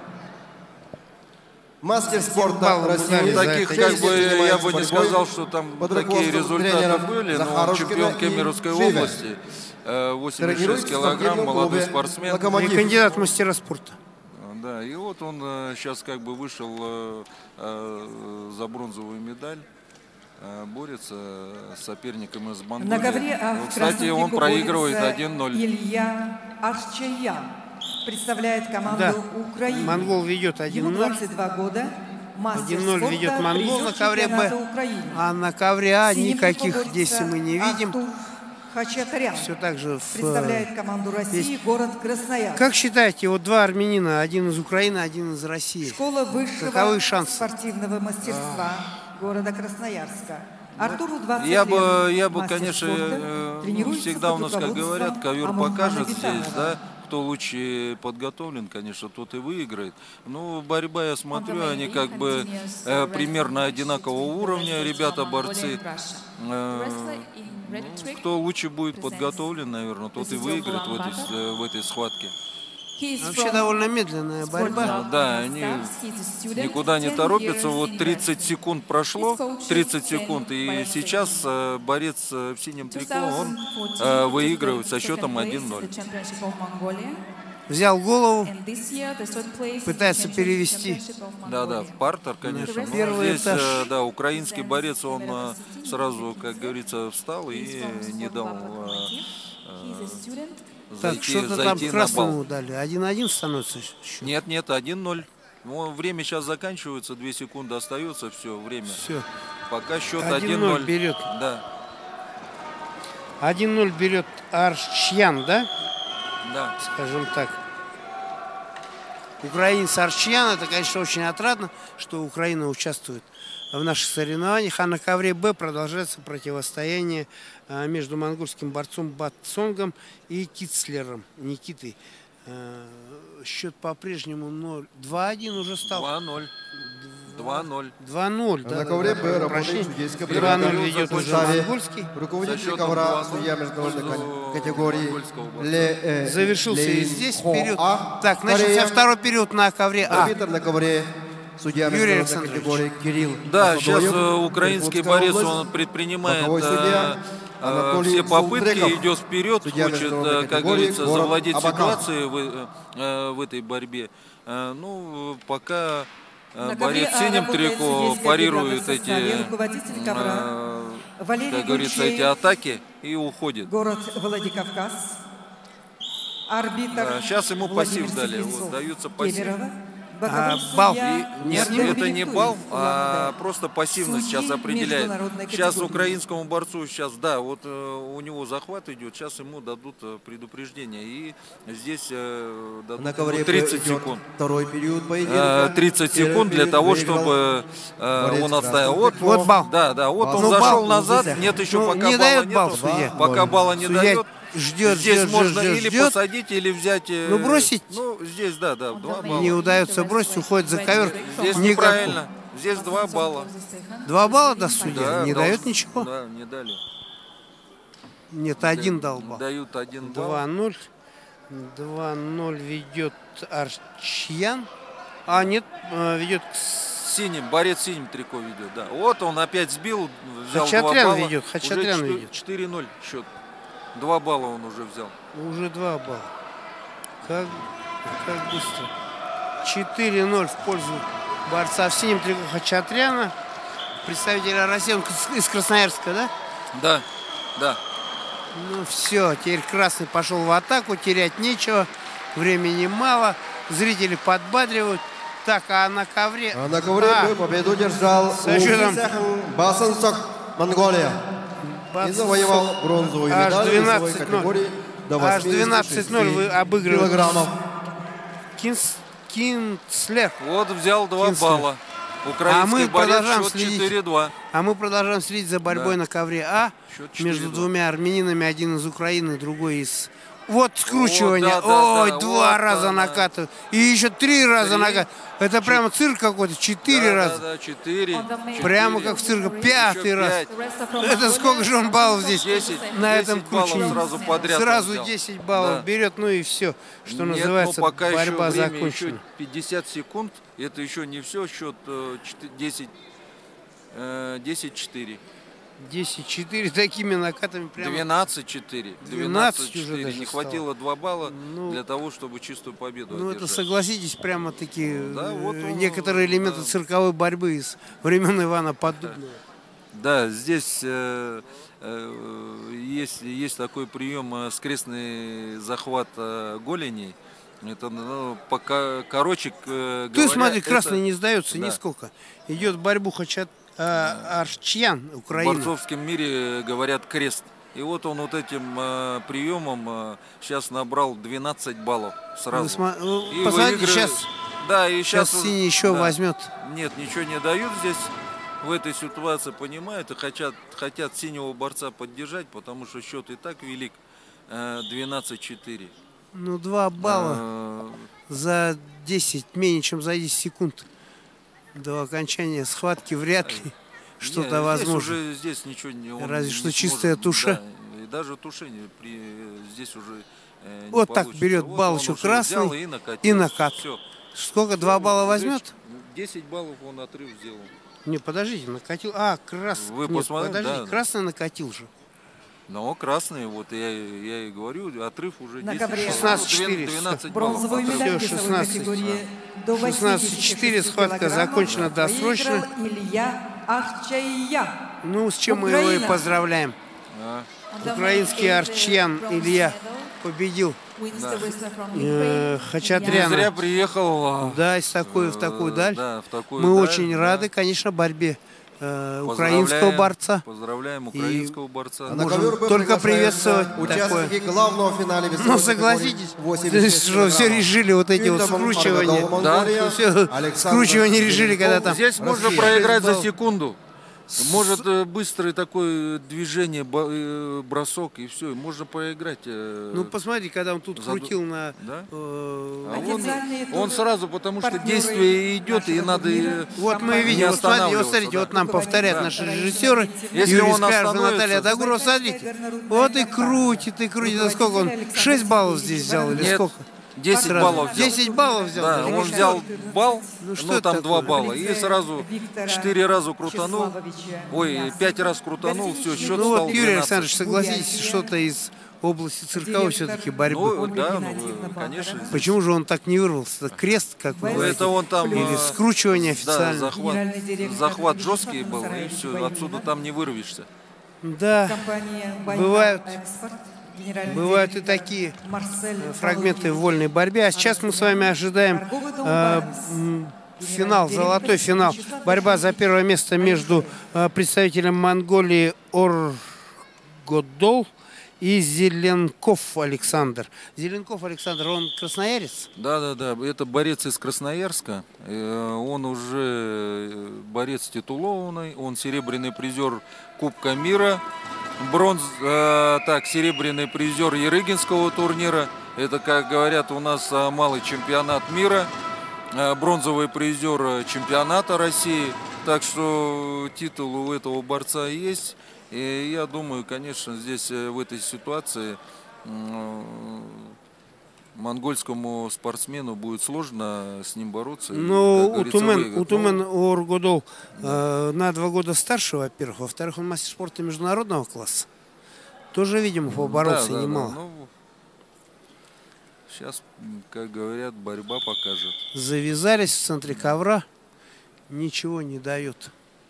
Мастер спорта баллов России. дали за Таких, это. как бы, я бы не Борьбой сказал, что там под такие руководством результаты тренеров были, но он Захарушкина чемпион и Кемеровской Живе. области, э, восемьдесят Тренируется шесть в килограмм, спортивном молодой клубе спортсмен. И «Локомотив». кандидат в мастера спорта. Да, и вот он сейчас как бы вышел э, э, за бронзовую медаль, э, борется с соперником из Монголии. На ковре А Ну, в кстати, красном он трико проигрывает борется один ноль. Илья Арчаян представляет команду Да. Украины. Монгол ведет Ему один ноль. двадцать два года. Мастер один ноль спорта, ведет монгол призер на ковре чемпионата Б. Украины. А на ковре А В синем никаких трико действий борется мы не видим. Артур Хачатрян Все так же в... представляет команду России, есть- город Красноярск. Как считаете, вот два армянина, один из Украины, один из России. Школа высшего Каковы шансы? спортивного мастерства города Красноярска. Артуру двадцать Я лет. бы, я бы, Мастер конечно, спорта, э, ну, тренируется всегда под у нас, как руководством говорят, ковер Амурхана покажет здесь, Битанова. да, кто лучше подготовлен, конечно, тот и выиграет. Ну, борьба, я смотрю, они как бы э, примерно одинакового уровня, ребята, борцы. Э, ну, кто лучше будет подготовлен, наверное, тот и выиграет в этой, э, в этой схватке. Вообще довольно медленная борьба. Да, они никуда не торопятся. Вот тридцать секунд прошло, тридцать секунд, и сейчас э, борец э, в синем трико, он э, выигрывает со счетом один ноль. Взял голову, пытается перевести. Да-да, в партер, конечно. На Но первый здесь, этаж. э, да, украинский борец, он э, сразу, как говорится, встал и не дал э, э, Так, зайти, что-то там зайти на бал. красному дали. один-один становится счет. Нет, нет, один ноль. Ну, время сейчас заканчивается, две секунды остается, все, время. Все. Пока счет один один ноль ноль. берет. Да, один ноль берет Арчьян, да? да. Скажем так. украинец Арчиян. Это, конечно, очень отрадно, что Украина участвует в наших соревнованиях. А на ковре Б продолжается противостояние между монгольским борцом Батсонгом и Кицлером Никитой. Счет по-прежнему ноль. два-один уже стал. два-ноль. два-ноль. два-ноль. А на ковре Б работает судейская бригада. два-ноль ведет уже монгольский. Руководитель ковра, судья международной категории. Ле, э, Завершился Лейн и здесь Хо период. А. Так, начался Корея. второй период на ковре А. Арбитр на ковре. Судья Юрий международной Александрович. категории Кирилл Да, Асадоев. сейчас э, украинский Иркутская борец, область. он предпринимает Боковой судья э, Анатолий все попытки, Султреков. идет вперед, Судья хочет, международной э, как категории, говорится, город завладеть Абакан. ситуацией в, э, в этой борьбе. Э, Ну, пока э, На ковре борец А синим работает трико судейская парирует бригада в составе эти, руководитель ковра э, Валерий как говорится, Гульчеев. эти атаки и уходит. Город Владикавказ. Арбитр Да, сейчас ему Владимир пассив дали, Сибирцов. вот, даются пассив. Кемерово. А, Боковой бал. судья И- Нет, Артем это не Белитуев, бал, а Улан-Удэ. просто пассивность Судьи сейчас определяет. международной Сейчас категории. украинскому борцу сейчас, да, вот э, у него захват идет, сейчас ему дадут э, предупреждение. И здесь э, дадут На ему ковре Б тридцать идет секунд. второй период Э, поединка. тридцать Первый секунд для период того, выиграл чтобы э, борец он отстоял. красных Вот, триков. Вот бал. да, да, вот Бал. он Ну, зашел бал. назад, Здесь. нет еще Ну, пока не балла дает нету. бал судья. Пока балла не Судья дает. ждет, Здесь ждет, можно ждет, или ждет. посадить, или взять. э, Ну, бросить. Ну, здесь, да, да, два балла. Не удается бросить, уходит за ковер. Здесь Никакого. неправильно. Здесь два балла. Два балла даст судья? Да, Не дал- дает ничего? Да, не дали. Нет, один дал балл. Дают один балл. два-ноль. два-ноль ведет Арчиян. А, нет, э, ведет Синим, борец синим трико ведет, да. Вот он опять сбил, взял Хачатрян два балла. ведет, Хачатрян Уже ведет. четыре-ноль счет. Два балла он уже взял. уже два балла. Как, как быстро. четыре-ноль в пользу борца в синем трико Хачатряна. Представителя России, он из Красноярска, да? Да, да. Ну все, теперь красный пошел в атаку, терять нечего, времени мало, зрители подбадривают. Так, а на ковре... А на ковре А, Б победу держал Со счетом- Басансок, Монголия. И Бац- завоевал бронзовую Аж медаль в весовой двенадцать ноль. категории до Аж восьмидесяти двенадцать ноль вы шести обыгрываете. килограммов. Кинс, Кинцлер. Вот взял два Кинслер. балла. Украинский А мы борец, продолжаем счет следить. четыре-два. А мы продолжаем следить за борьбой Да. на ковре А. Счет Между четыре-два. двумя армянинами. Один из Украины, другой из... Вот скручивание. О, да, да, Ой, да, два вот раза она. накатывают. И еще три раза Три. накатывают. Это прямо цирк какой-то. Четыре Да, раза. Да, да, четыре. Прямо четыре. как в цирке. Еще Пятый раз. пять. Это сколько же он баллов здесь Десять. на Десять этом баллов круче? сразу подряд он Сразу взял. десять баллов Да. берет, ну и все, что Нет, называется, ну, пока борьба еще время, закончена. еще пятьдесят секунд. Это еще не все. Счет э, чет- десять, э, десять-четыре. десять-четыре такими накатами прямо. двенадцать-четыре. двенадцать уже двенадцать-четыре. даже Не стало. хватило два балла Ну, для того, чтобы чистую победу Ну это, одержать. согласитесь, прямо-таки Да, вот э, он, некоторые элементы да. цирковой борьбы из времен Ивана Поддубного. Да, здесь э, э, есть, есть такой прием э, скрестный захват э, голени. Это, ну, пока, короче э, Ты говоря, смотри, это красный не сдается да. нисколько. Идет борьбу Хачат а, Арчиян, в Украина. борцовском мире говорят крест. И вот он вот этим э, приемом э, сейчас набрал двенадцать баллов сразу. Вы сма- ну, И посмотрите, выигрывает. сейчас, Да, и сейчас сейчас, синий еще да. возьмет. Нет, ничего не дают здесь. В этой ситуации понимают и хотят, хотят синего борца поддержать, потому что счет и так велик. э, двенадцать-четыре. Ну, два балла Э, за десять, менее чем за десять секунд до окончания схватки вряд ли не, что-то здесь возможно. уже здесь ничего не он Разве не что сможет, чистая туша. да, и даже тушение при, здесь уже э, не Вот так получится. берет Вот балл он еще уже красный взял и накатил. и накат. Всё. Сколько, два балла возьмет? десять баллов он отрыв сделал. Не, подождите, накатил. А, красный. Вы Нет, посмотрите, подождите, да. красный накатил же. Но красный, вот я, я и говорю, отрыв уже На десять ковре. баллов. шестнадцать-четыре. двенадцать баллов. Бронзовую отрыв. медаль Всё, весовой шестнадцать. категории до шестнадцать-четыре, восьмидесяти шести схватка килограммов закончена досрочно. выиграл Илья Арчаян. Ну, с чем мы его и Украина. поздравляем. А, Украинский Арчиян Илья победил э, не Хачатряна. зря приехал. а, Да, из такой в такую э, даль. Да, в такую Мы даль, очень да. рады, конечно, борьбе э, украинского борца. Поздравляем украинского борца. А на ковер Б Только приветствовать участники главного финала весовой Ну, согласитесь, что все решили вот эти вот скручивания. Да? Все скручивания решили, когда там... Здесь можно проиграть за секунду. Может э, быстрое такое движение, ба- э, бросок, и все, и можно проиграть. э, Ну, посмотрите, когда он тут за- крутил на... Да? э, А он, Официальные он туры сразу, потому что партнеры действие идет, и нашего надо... турнира. э, Вот мы Не видим, вот смотрите, вот останавливаться, смотрите, да. вот нам повторяют Да. наши режиссеры. Если Юрий он Скляжев и остановится- Наталья Дагурова, смотрите. Вот и крутит, и крутит. А сколько он? шесть баллов здесь взял или Нет, сколько? десять баллов взял. десять баллов взял. Да, даже. он взял балл, Ну, ну, что это там два такое? балла, и сразу четыре раза крутанул, ой, пять раз крутанул, все, счет Ну стал вот, Юрий двенадцать. Александрович, согласитесь, что-то из области цирковой все-таки борьбы. Ну, да, ну, конечно. Почему же он так не вырвался? Это крест, как вы Ну, говорите? это он там... Или э, скручивание Да, официально? захват, Генеральный директор захват Вячеслав жесткий был, и Мусараевич все, Байнина. отсюда там не вырвешься. Да, Компания Бывают- «Экспорт», генеральный бывают и директор такие Марсель фрагменты Фалугин. в вольной борьбе. А сейчас мы с вами ожидаем Торговый дом э, «Барнс». м, Генеральный финал, директор золотой финал. Вячеслав Борьба за первое место между э, представителем Монголии Оргодол и Зеленков Александр. Зеленков Александр, он красноярец? Да, да, да, это борец из Красноярска, Э, он уже э, борец титулованный, он серебряный призер Кубка мира, бронз, э, так, серебряный призер Ерыгинского турнира, это, как говорят у нас, э, малый чемпионат мира, э, бронзовый призер э, чемпионата России, так что титул у этого борца есть. И я думаю, конечно, здесь э, в этой ситуации м, монгольскому спортсмену будет сложно с ним бороться. и, Ну, как говорится, Утумен, выиграть. Утумен Ну, Оргодол э, на два года старше, во-первых. Во-вторых, он мастер спорта международного класса. Тоже, видимо, поборолся да, да, немало. да, ну, сейчас, как говорят, борьба покажет. Завязались в центре ковра. Ничего не дает.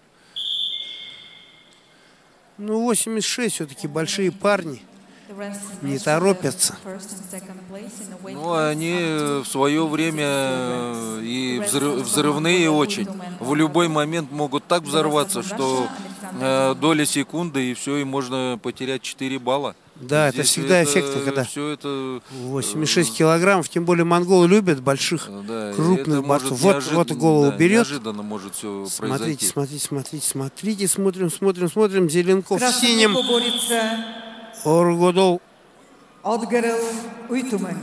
Ну, восемьдесят шесть все-таки большие парни. Не торопятся. Ну, они в свое время э, и взрыв- взрывные очень. В любой момент могут так взорваться, что э, доля секунды, и все, и можно потерять четыре балла. Да, это Здесь всегда эффектно, когда все это... восемьдесят шесть килограммов, тем более монголы любят больших, Да, и крупных это борцов. может Вот, неожиданно- вот и голову да, берет. Неожиданно может все Смотрите, произойти. смотрите, смотрите, смотрите, смотрим, смотрим, смотрим. Зеленков в Красный синем, клуб борется Оргодол Отгарел Уйтумен.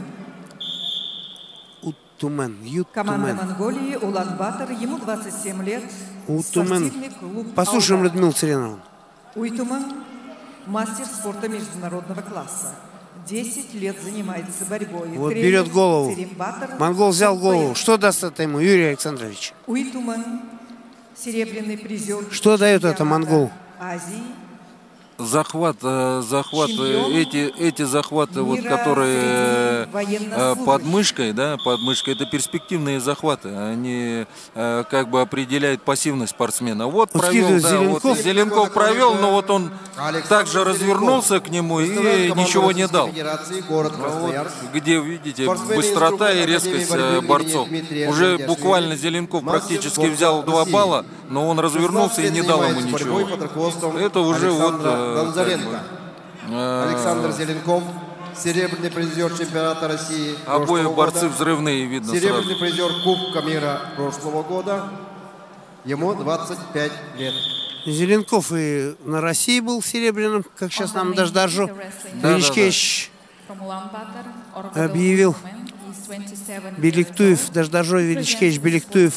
Утумен, Команда Ютумен. Монголии Улан-Батор, ему двадцать семь лет. Утумен. Спортивный клуб Послушаем «Алдан». Людмилу Цариновну. Уйтумен – мастер спорта международного класса. десять лет занимается борьбой. Вот Тренер берет голову. Церим Батор. Монгол взял голову. Боец. Что даст это ему, Юрий Александрович? Уйтумен – серебряный призер. Что дает это чемпионата монголу? Азии. Захват, э, захват, э, Чемпион эти, эти захваты, вот, мира которые э, среди военнослужащих. под мышкой, да, под мышкой, это перспективные захваты. Они э, как бы определяют пассивность спортсмена. Вот Вот провел, скидывает да, Зеленков. вот Зеленков провел, но вот он Александр также Зеленков. развернулся к нему и Представляет команду ничего не Российской дал. Федерации, город Ну, вот, Красноярск. где, видите, Спортсмены быстрота и инструктор резкость Академии э, борьбы борцов. имени Дмитрия Уже Андреашвили. буквально Зеленков Мастер практически спорта взял два России. балла, но он развернулся и не дал ему шестнадцать лет ничего. занимается борьбой под руководством Это уже вот Александра э, как Гонзаренко. бы, э, Александр Зеленков, серебряный призер чемпионата России обои прошлого борцы года, взрывные, видно серебряный сразу. призер Кубка мира прошлого года. Ему двадцать пять лет. Зеленков и на России был серебряным, как сейчас нам даже Дажо Да, Величкевич объявил. Беликтуев, даже Дажо Величкевич Беликтуев.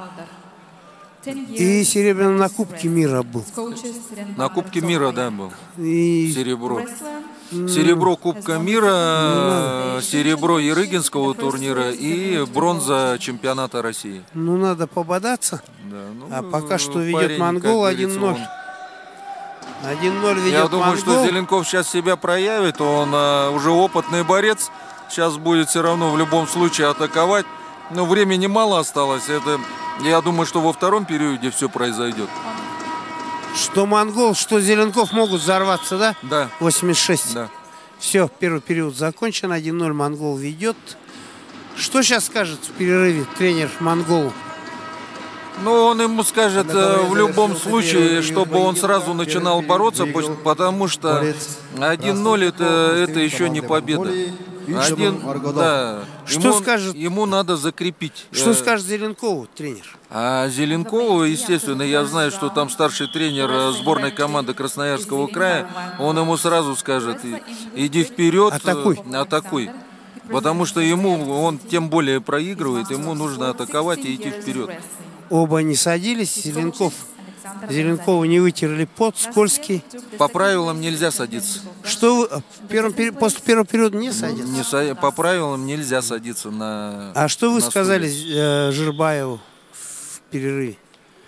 И серебряным на Кубке мира был. На Кубке мира, да, был. И Серебро. Серебро Кубка мира, серебро Ерыгинского турнира и бронза чемпионата России. ну надо пободаться. Да, ну, А пока что ведет парень, монгол как один говорится, ноль. он- один ноль ведет Я думаю, что монгол. Зеленков сейчас себя проявит. Он а, уже опытный борец. Сейчас будет все равно в любом случае атаковать. Но времени мало осталось. Это, я думаю, что во втором периоде все произойдет. Что монгол, что Зеленков могут взорваться, да? Да, восемьдесят шесть. да. Все, первый период закончен. один ноль монгол ведет. Что сейчас скажет в перерыве тренер монголу? Ну, он ему скажет э, в любом случае, чтобы он сразу начинал бороться, потому что один ноль это, это еще не победа. Один, да, Что ему, скажет? ему надо закрепить. Что э, скажет Зеленкову, тренер? А Зеленкову, естественно, я знаю, что там старший тренер э, сборной команды Красноярского края, он ему сразу скажет, иди вперед, э, Атакуй. атакуй. Потому что ему, он тем более проигрывает, ему нужно атаковать и идти вперед. Оба не садились, Зеленков. Зеленкову не вытерли пот, скользкий. По правилам нельзя садиться. Что вы в первом пери- после первого периода не садятся? Не са- По правилам нельзя садиться на. А что вы на сказали стуле. э, Жирбаеву в перерыве?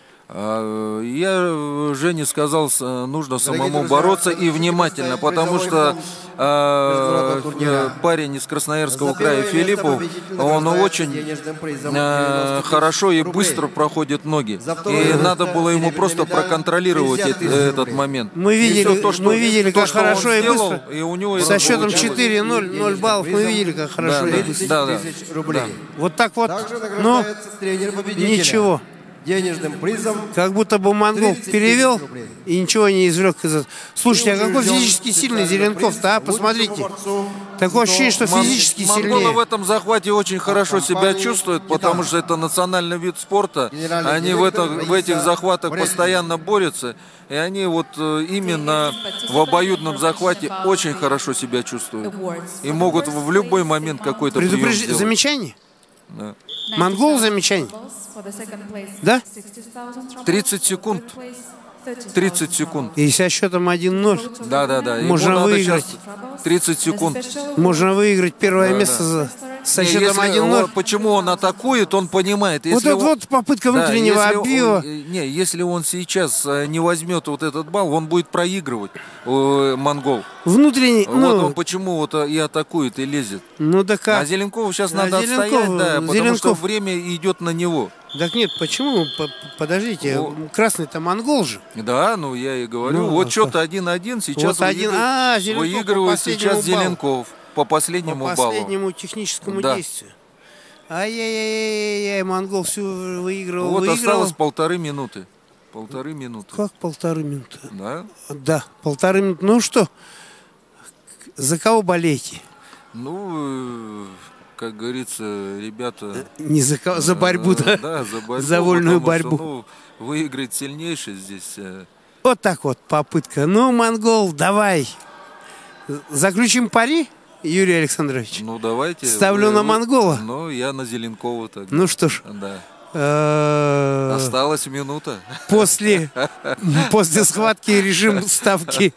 А, Я Жене сказал, с- нужно самому друзья, бороться это и внимательно, предстоит потому призовой что фонд а, международного турнира. парень из Красноярского За края первое место Филиппов, победитель он награждается очень денежным призом а, девяносто хорошо и тысяч быстро рублей. проходит ноги. За второе И место надо было ему серебряная просто медаль проконтролировать пятьдесят эт- тысяч этот рублей. момент. Мы И видели, всё то, что- мы видели, то, как что он хорошо и сделал, быстро. и у него Со это счетом получилось. четыре ноль, ноль баллов мы видели, как хорошо Да, и да. быстро. Да, да. тысяч рублей. Вот так вот, Также ну, награждается тренер победителя. ничего. Денежным призом Как будто бы монгол тридцать перевел тысяч рублей. и ничего не извлек из этого. Слушайте, а И какой учрежден физически сильный специальный Зеленков-то, а? приз Посмотрите. лучшему борцу Такое ощущение, что Мон- физически Монголы сильнее. в этом захвате очень хорошо себя компании чувствуют, «Титан». потому что это национальный вид спорта. Генеральный Они в, директор этом, в этих Раиса захватах Брежнева. постоянно борются. И они вот э, именно в обоюдном захвате очень хорошо себя чувствуют. И могут в любой момент какой-то прием Предупреж... сделать. Замечание? Да. Монгол замечание? Да? тридцать секунд. тридцать секунд. И со счетом один ноль Да, да, да. Ему Можно надо выиграть. сейчас тридцать секунд. можно выиграть первое Да, место да. за... со Не, счетом если один он- ноль. Почему он атакует, он понимает. Вот Если это он- вот попытка Да, внутреннего если он- оббива. э, Не, если он сейчас э, не возьмет вот этот балл, он будет проигрывать, э, монгол. Внутренний, Вот ну, он почему вот э, и атакует, и лезет. ну да А как? Зеленкову сейчас А надо Зеленков- отстоять, да, потому что Зеленков- время идет на него. Так нет, почему? П- Подождите, О. красный-то монгол же. Да, ну я и говорю. Ну, вот а счет один-один, сейчас Вот один- выигрывает, а, Зеленков по выигрывает последнему сейчас баллу. Зеленков по последнему По баллу. последнему техническому Да. действию. Ай-яй-яй-яй, монгол всю выигрывал, Вот выигрывал. осталось полторы минуты. Полторы минуты. Как полторы минуты? Да? Да, полторы минуты. Ну что, за кого болеете? Ну, э, как говорится, ребята... Не за кого, за борьбу, Э, да? Да, за борьбу. За вольную потому что, борьбу. ну, выиграет сильнейший здесь. э, Вот так вот попытка. Ну, монгол, давай. Заключим пари, Юрий Александрович? Ну, давайте. Ставлю вы- на вы- монгола. Ну, я на Зеленкова тогда. Ну что ж, Да. э, Осталась минута. после, после схватки решим ставки.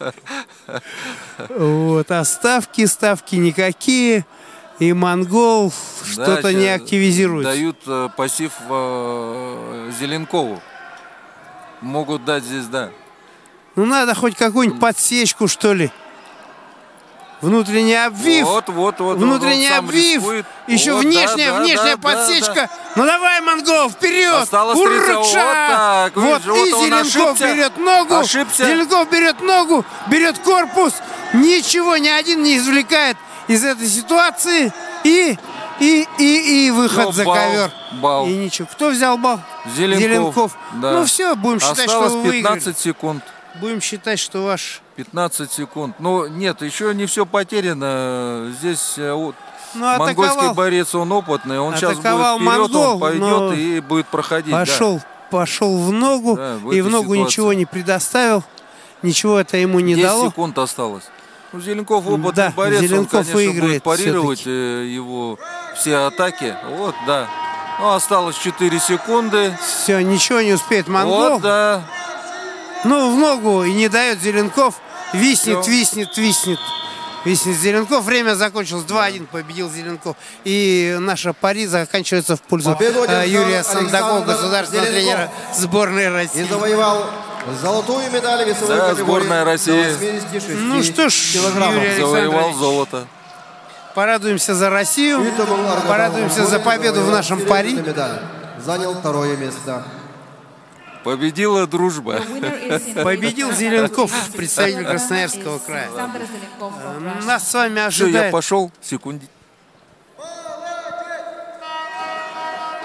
Вот, а ставки, ставки никакие. И монгол Да, что-то не щас активизируется. Дают э, пассив э, Зеленкову. Могут дать здесь, да. Ну, надо хоть какую-нибудь подсечку, что ли. Внутренний обвив. Вот, вот, вот. он- Внутренний он сам обвив. рискует. Еще Вот, внешняя, да, да, внешняя да, подсечка. да, да. Ну давай, монгол, вперед! Осталось Ура! тридцать. Вот так, Вот, видишь, вот и он Зеленков ошибся. берет ногу. Ошибся. Зеленков берет ногу, берет корпус. Ничего ни один не извлекает из этой ситуации. И, и, и, и выход Ну, за балл, ковер. балл. И ничего. Кто взял балл? Зеленков. Да. Ну все, будем считать, Осталось что вы выиграли. пятнадцать секунд. Будем считать, что ваш... пятнадцать секунд. Ну, нет, еще не все потеряно. Здесь э, вот, Ну, монгольский атаковал, борец, он опытный. Он сейчас будет Атаковал вперед, монгол, он пойдет но и будет проходить. да. пошел, пошел в ногу. Да, в И этой в ногу ситуации. ничего не предоставил. Ничего это ему не десять дало. секунд осталось. Ну, Зеленков опытный Да, борец, Зеленков он, конечно, выиграет будет парировать всё-таки. э, его все атаки. Вот, да. Ну, осталось четыре секунды. Все, ничего не успеет монгол. Вот, да. Ну, в ногу и не дает Зеленков. Виснет, Всё. виснет, виснет. Виснет Зеленков. Время закончилось. два-один победил Зеленков. И наша пари заканчивается в пользу Победу э, одержал Юрия Сандакова, Александр государственного Зеленков. тренера сборной И России. завоевал золотую медаль весовой За категории сборная России. до восьмидесяти шести Ну что ж, килограммов. Юрий Завоевал Александрович. золото. Порадуемся за Россию. Порадуемся за победу в нашем пари. Медаль. Занял второе место. Победила дружба. Победил Зеленков, представитель Красноярского края. Нас с вами Все, я ожидает. пошел. Секунди.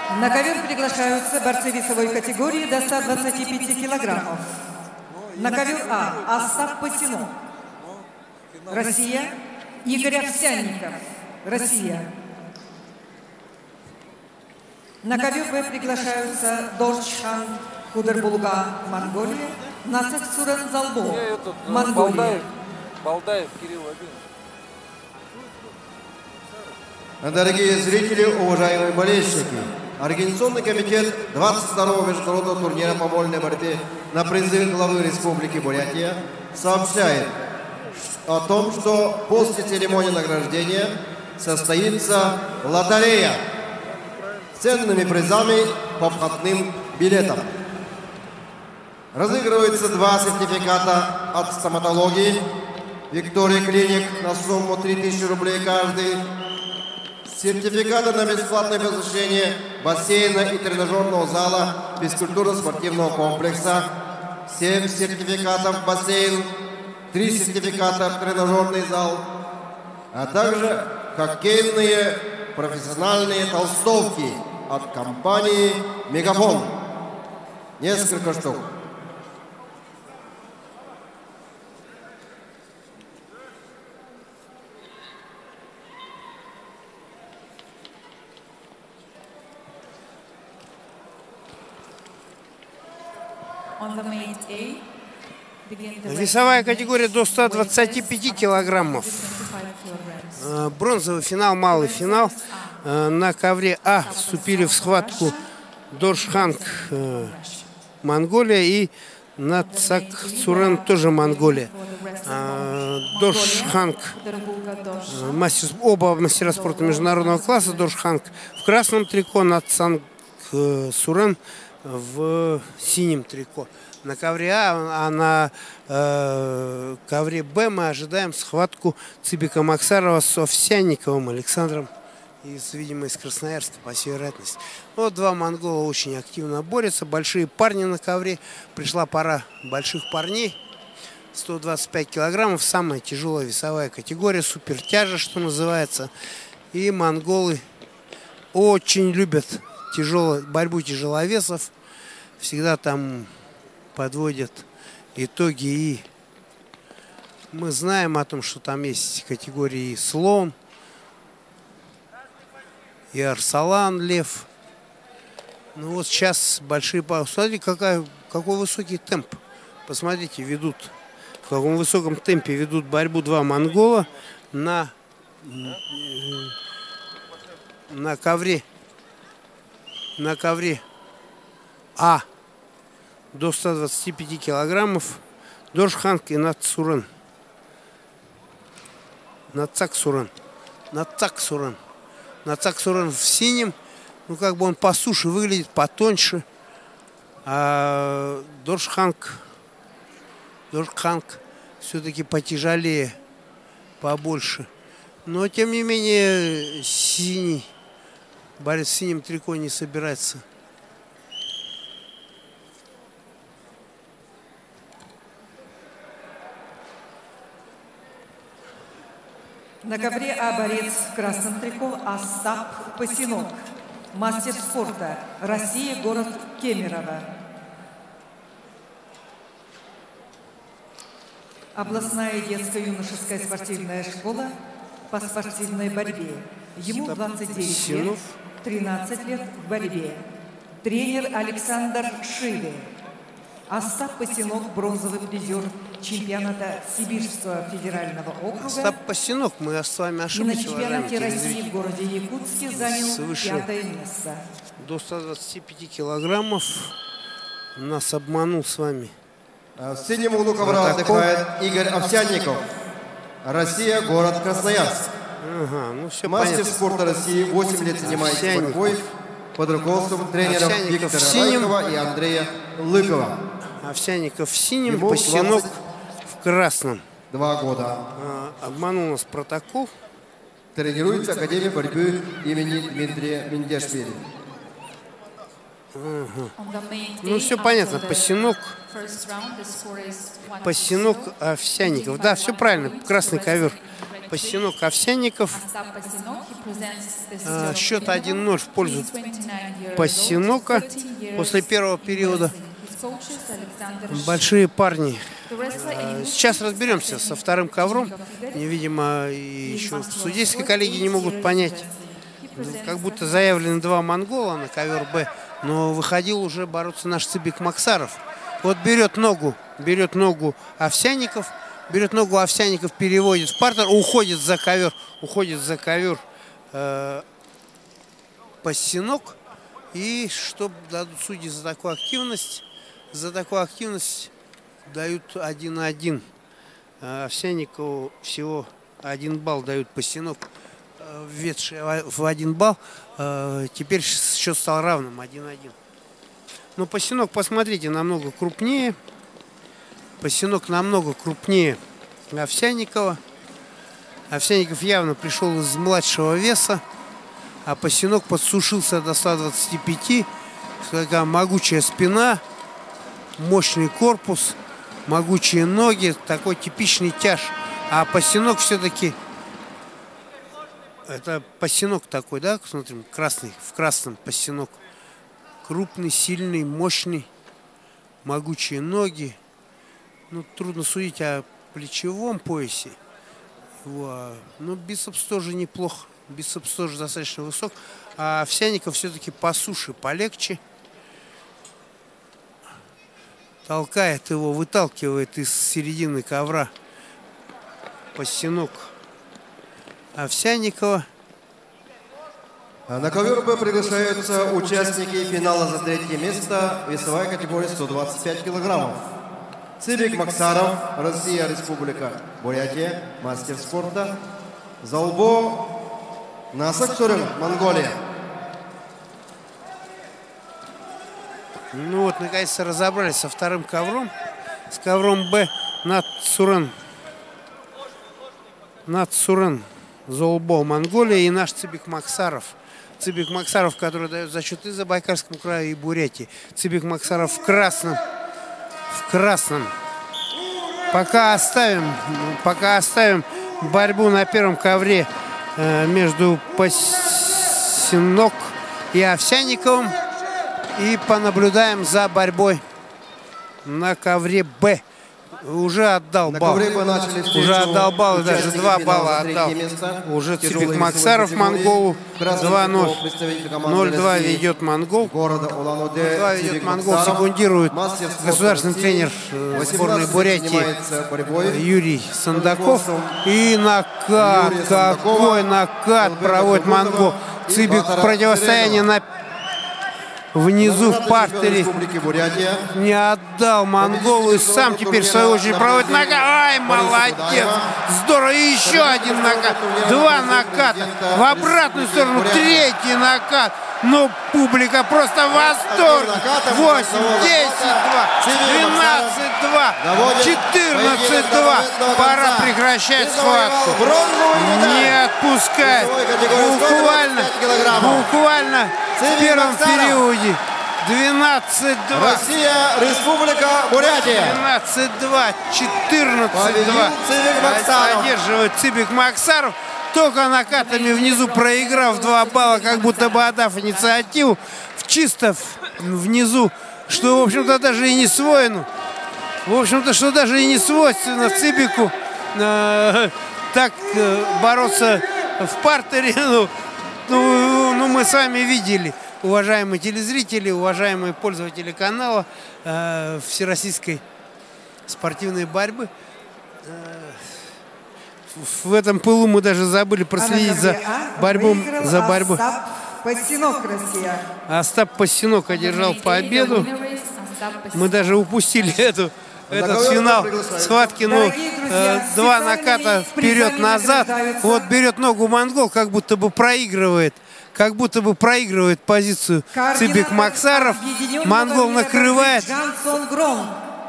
На ковер приглашаются борцы весовой категории до ста двадцати пяти килограммов. На ковер А Остап Пасинов, Россия. Игорь Овсянников, Россия. На ковер Б приглашаются Дорчхан Худербулга, Монголия. Нацак Сурен Залбо, Монголия. Балдаев Кирилл Владимирович. Дорогие зрители, уважаемые болельщики, Организационный комитет двадцать второго международного турнира по вольной борьбе на призы главы Республики Бурятия сообщает о том, что после церемонии награждения состоится лотерея с ценными призами по входным билетам. Разыгрывается два сертификата от стоматологии Виктория Клиник на сумму три тысячи рублей каждый, сертификаты на бесплатное посещение бассейна и тренажерного зала физкультурно-спортивного комплекса, семь сертификатов в бассейн, три сертификата в тренажерный зал, а также хоккейные профессиональные толстовки от компании «Мегафон». Несколько штук. Весовая категория до ста двадцати пяти килограммов. Бронзовый финал, малый финал. На ковре А вступили в схватку Доршханг, Монголия, и Нацак Сурен, тоже Монголия. Доршханг, мастер, оба мастера спорта международного класса. Доршханг в красном трико, Нацак Сурен в синем трико. На ковре А, а на э, ковре Б мы ожидаем схватку Цыбика Максарова с Овсянниковым Александром, из, видимо, из Красноярска, по всей вероятности. Вот два монгола очень активно борются. Большие парни на ковре. Пришла пора больших парней. сто двадцать пять килограммов. Самая тяжелая весовая категория. Супертяжа, что называется. И монголы очень любят тяжелую борьбу тяжеловесов. Всегда там подводят итоги, и мы знаем о том, что там есть категории слон, и Арсалан, лев. Ну вот сейчас большие паузы. Смотрите, какая, какой высокий темп. Посмотрите, ведут, в каком высоком темпе ведут борьбу два монгола на, на ковре. На ковре А до ста двадцати пяти килограммов. Доршханг и Нацурен. Нацак Сурен. Нацак Сурен. Нацак Сурен в синем. Ну, как бы он по суше выглядит потоньше. А Доршханг, Доршханг все-таки потяжелее, побольше. Но, тем не менее, синий, борец в синем трико не собирается. На ковре А борец в красном трико Остап Пасинок, мастер спорта, Россия, город Кемерово. Областная детско-юношеская спортивная школа по спортивной борьбе. Ему двадцать девять лет, тринадцать лет в борьбе. Тренер Александр Шили. Остап Пасинок, бронзовый призер чемпионата Сибирского федерального округа. Остап Пасинок, мы с вами ошиблись. И на чемпионате России в городе Якутске занял свыше пятое место. До ста двадцати пяти килограммов нас обманул с вами. В синем углу ковра отдыхает Игорь Овсянников. Россия, город Красноярск. Ага, ну все мастер понятно. спорта России, восемь лет занимается борьбой под руководством тренеров Овсянников Виктора синим. Райкова и Андрея Лыкова. Овсянников в синем, Ему Пасинок двадцать в красном. Два года. А, обманул нас протокол. Тренируется в Академии борьбы имени Дмитрия Миндяшвили. Ага. Ну все понятно, Пасинок, Пасинок, Овсянников. Да, все правильно, красный ковер Пасинок Овсянников. Счет один ноль в пользу Пасинока после первого периода. Большие парни. Сейчас разберемся со вторым ковром. Видимо, и еще судейские коллеги не могут понять. Как будто заявлены два монгола на ковер Б, но выходил уже бороться наш Цыбик Максаров. Вот берет ногу, берет ногу Овсянников, берет ногу Овсянников, переводит в партер, уходит за ковер, уходит за ковер э, Пасинок. И что дадут судьи за такую активность? За такую активность дают один один. Овсянникову всего один балл дают Пасинок, введший в один балл. Теперь счет стал равным один один. Но Пасинок, посмотрите, намного крупнее. Пасинок намного крупнее Овсянникова. Овсянников явно пришел из младшего веса, а Пасинок подсушился до ста двадцати пяти. Такая могучая спина, мощный корпус, могучие ноги, такой типичный тяж. А Пасинок все-таки... Это Пасинок такой, да? Смотрим, красный, в красном Пасинок. Крупный, сильный, мощный, могучие ноги. Ну, трудно судить о плечевом поясе. Его, но бицепс тоже неплох. Бицепс тоже достаточно высок. А Овсянников все-таки по суше полегче. Толкает его, выталкивает из середины ковра Пасинок Овсянникова. На ковер Б приглашаются участники финала за третье место, весовая категория сто двадцать пять килограммов. Цыбик Максаров, Россия, Республика Бурятия, мастер спорта. Залбо Насаксурин, Монголия. Ну вот, наконец-то разобрались со вторым ковром. С ковром Б Нацурен. Нацурен, Золбо, Монголия, и наш Цыбик Максаров. Цыбик Максаров, который дает зачет и Забайкальскому краю, и Бурятии. Цыбик Максаров в красном. В красном. Пока оставим, пока оставим борьбу на первом ковре э, между Пасинок и Овсянниковым. И понаблюдаем за борьбой на ковре Б. Уже отдал балл. Уже отдал балл, даже два балла отдал. Уже Цыбик Максаров Монголу. два ноль. ноль два ведет Монгол. ноль два ведет Монгол. Секундирует государственный тренер сборной Бурятии Юрий Сандаков. И накат. Какой накат проводит Монгол. Цыбик в противостоянии на внизу в партере не отдал монголу, и сам теперь в свою очередь проводит накат. Ай, молодец! Здорово! И еще один накат. Два наката. В обратную сторону третий накат. Но публика просто в восторге. восемь, десять, два, двенадцать, два, четырнадцать, два. Пора прекращать схватку. Не отпускает. Буквально, буквально в первом периоде. двенадцать два. Россия, Республика Бурятия. двенадцать два, четырнадцать два. Одерживает Цыбик Максаров. Только накатами внизу проиграв два балла, как будто бы отдав инициативу. В чисто внизу, что, в общем-то, даже и не свойно. В общем-то, что даже и не свойственно Цыбику э, так э, бороться в партере. Ну, ну, ну, мы с вами видели, уважаемые телезрители, уважаемые пользователи канала э, всероссийской спортивной борьбы. В этом пылу мы даже забыли проследить за борьбу, за борьбу. Остап Пасинок, Россия. Остап Пасинок одержал победу. Мы даже упустили эту, этот финал схватки. Ну, э, два наката вперед-назад. Вот берет ногу монгол, как будто бы проигрывает. Как будто бы проигрывает позицию Цыбик Максаров. Монгол накрывает.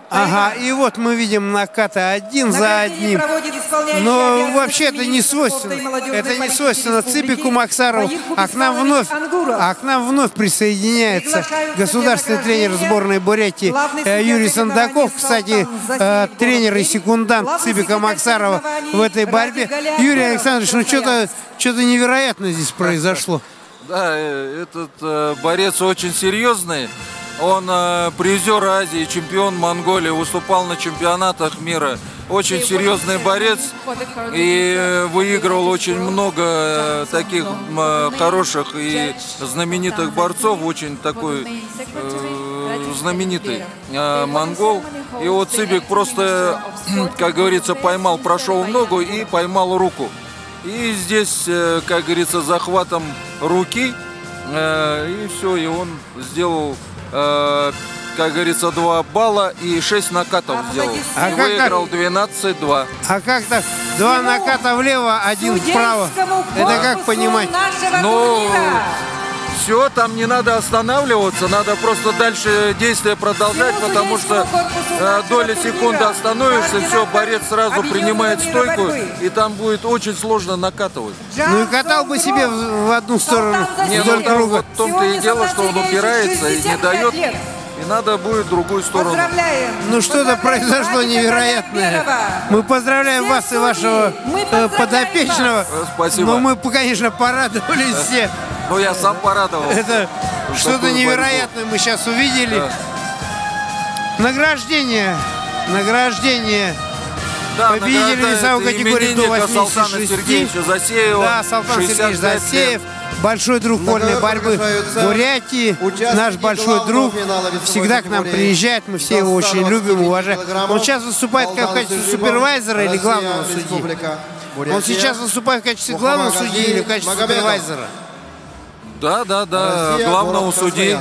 Ага, и вот мы видим накаты один за одним. Но вообще это не свойственно. Это не свойственно Цыбику Максарову. А к нам вновь, а к нам вновь присоединяется государственный тренер сборной Бурятии Юрий Сандаков. Кстати, тренер и секундант Цыбика Максарова в этой борьбе. Юрий Александрович, ну что-то что-то невероятное здесь произошло. Да, этот э, борец очень серьезный. Он э, призер Азии, чемпион Монголии, выступал на чемпионатах мира. Очень серьезный борец и э, выигрывал очень много э, таких э, хороших и знаменитых борцов. Очень такой э, знаменитый э, монгол. И вот Цыбик просто, как говорится, поймал, прошел в ногу и поймал руку. И здесь, э, как говорится, захватом руки, э, и все, и он сделал... как говорится, два балла и шесть накатов сделал. А и как выиграл двенадцать два. А как так? Два наката влево, один вправо. Это как понимать? Ну, все, там не надо останавливаться, надо просто дальше действия продолжать, потому что э, доля секунды остановишься, все, борец сразу принимает стойку, и там будет очень сложно накатывать. Ну и катал бы себе в, в одну сторону. Не, ну там вот в том-то и дело, что он упирается и не дает, и надо будет в другую сторону. Ну что-то произошло невероятное. Мы поздравляем вас и вашего э, подопечного. Спасибо. Но мы, конечно, порадовались все. Ну, я сам порадовался. Это что-то невероятное мы сейчас увидели. Да. Награждение. Награждение. Да, победитель весовой категории до восьмидесяти шести. Засеева, Да, Салтан Сергеевич Засеев. Большой друг вольной борьбы Бурятии. Наш большой друг. Всегда к нам приезжает. Мы все его очень любим, уважаем. Он сейчас выступает как в качестве супервайзера или главного судьи. Он сейчас выступает в качестве главного судьи или в качестве супервайзера? Да, да, да, главного судьи.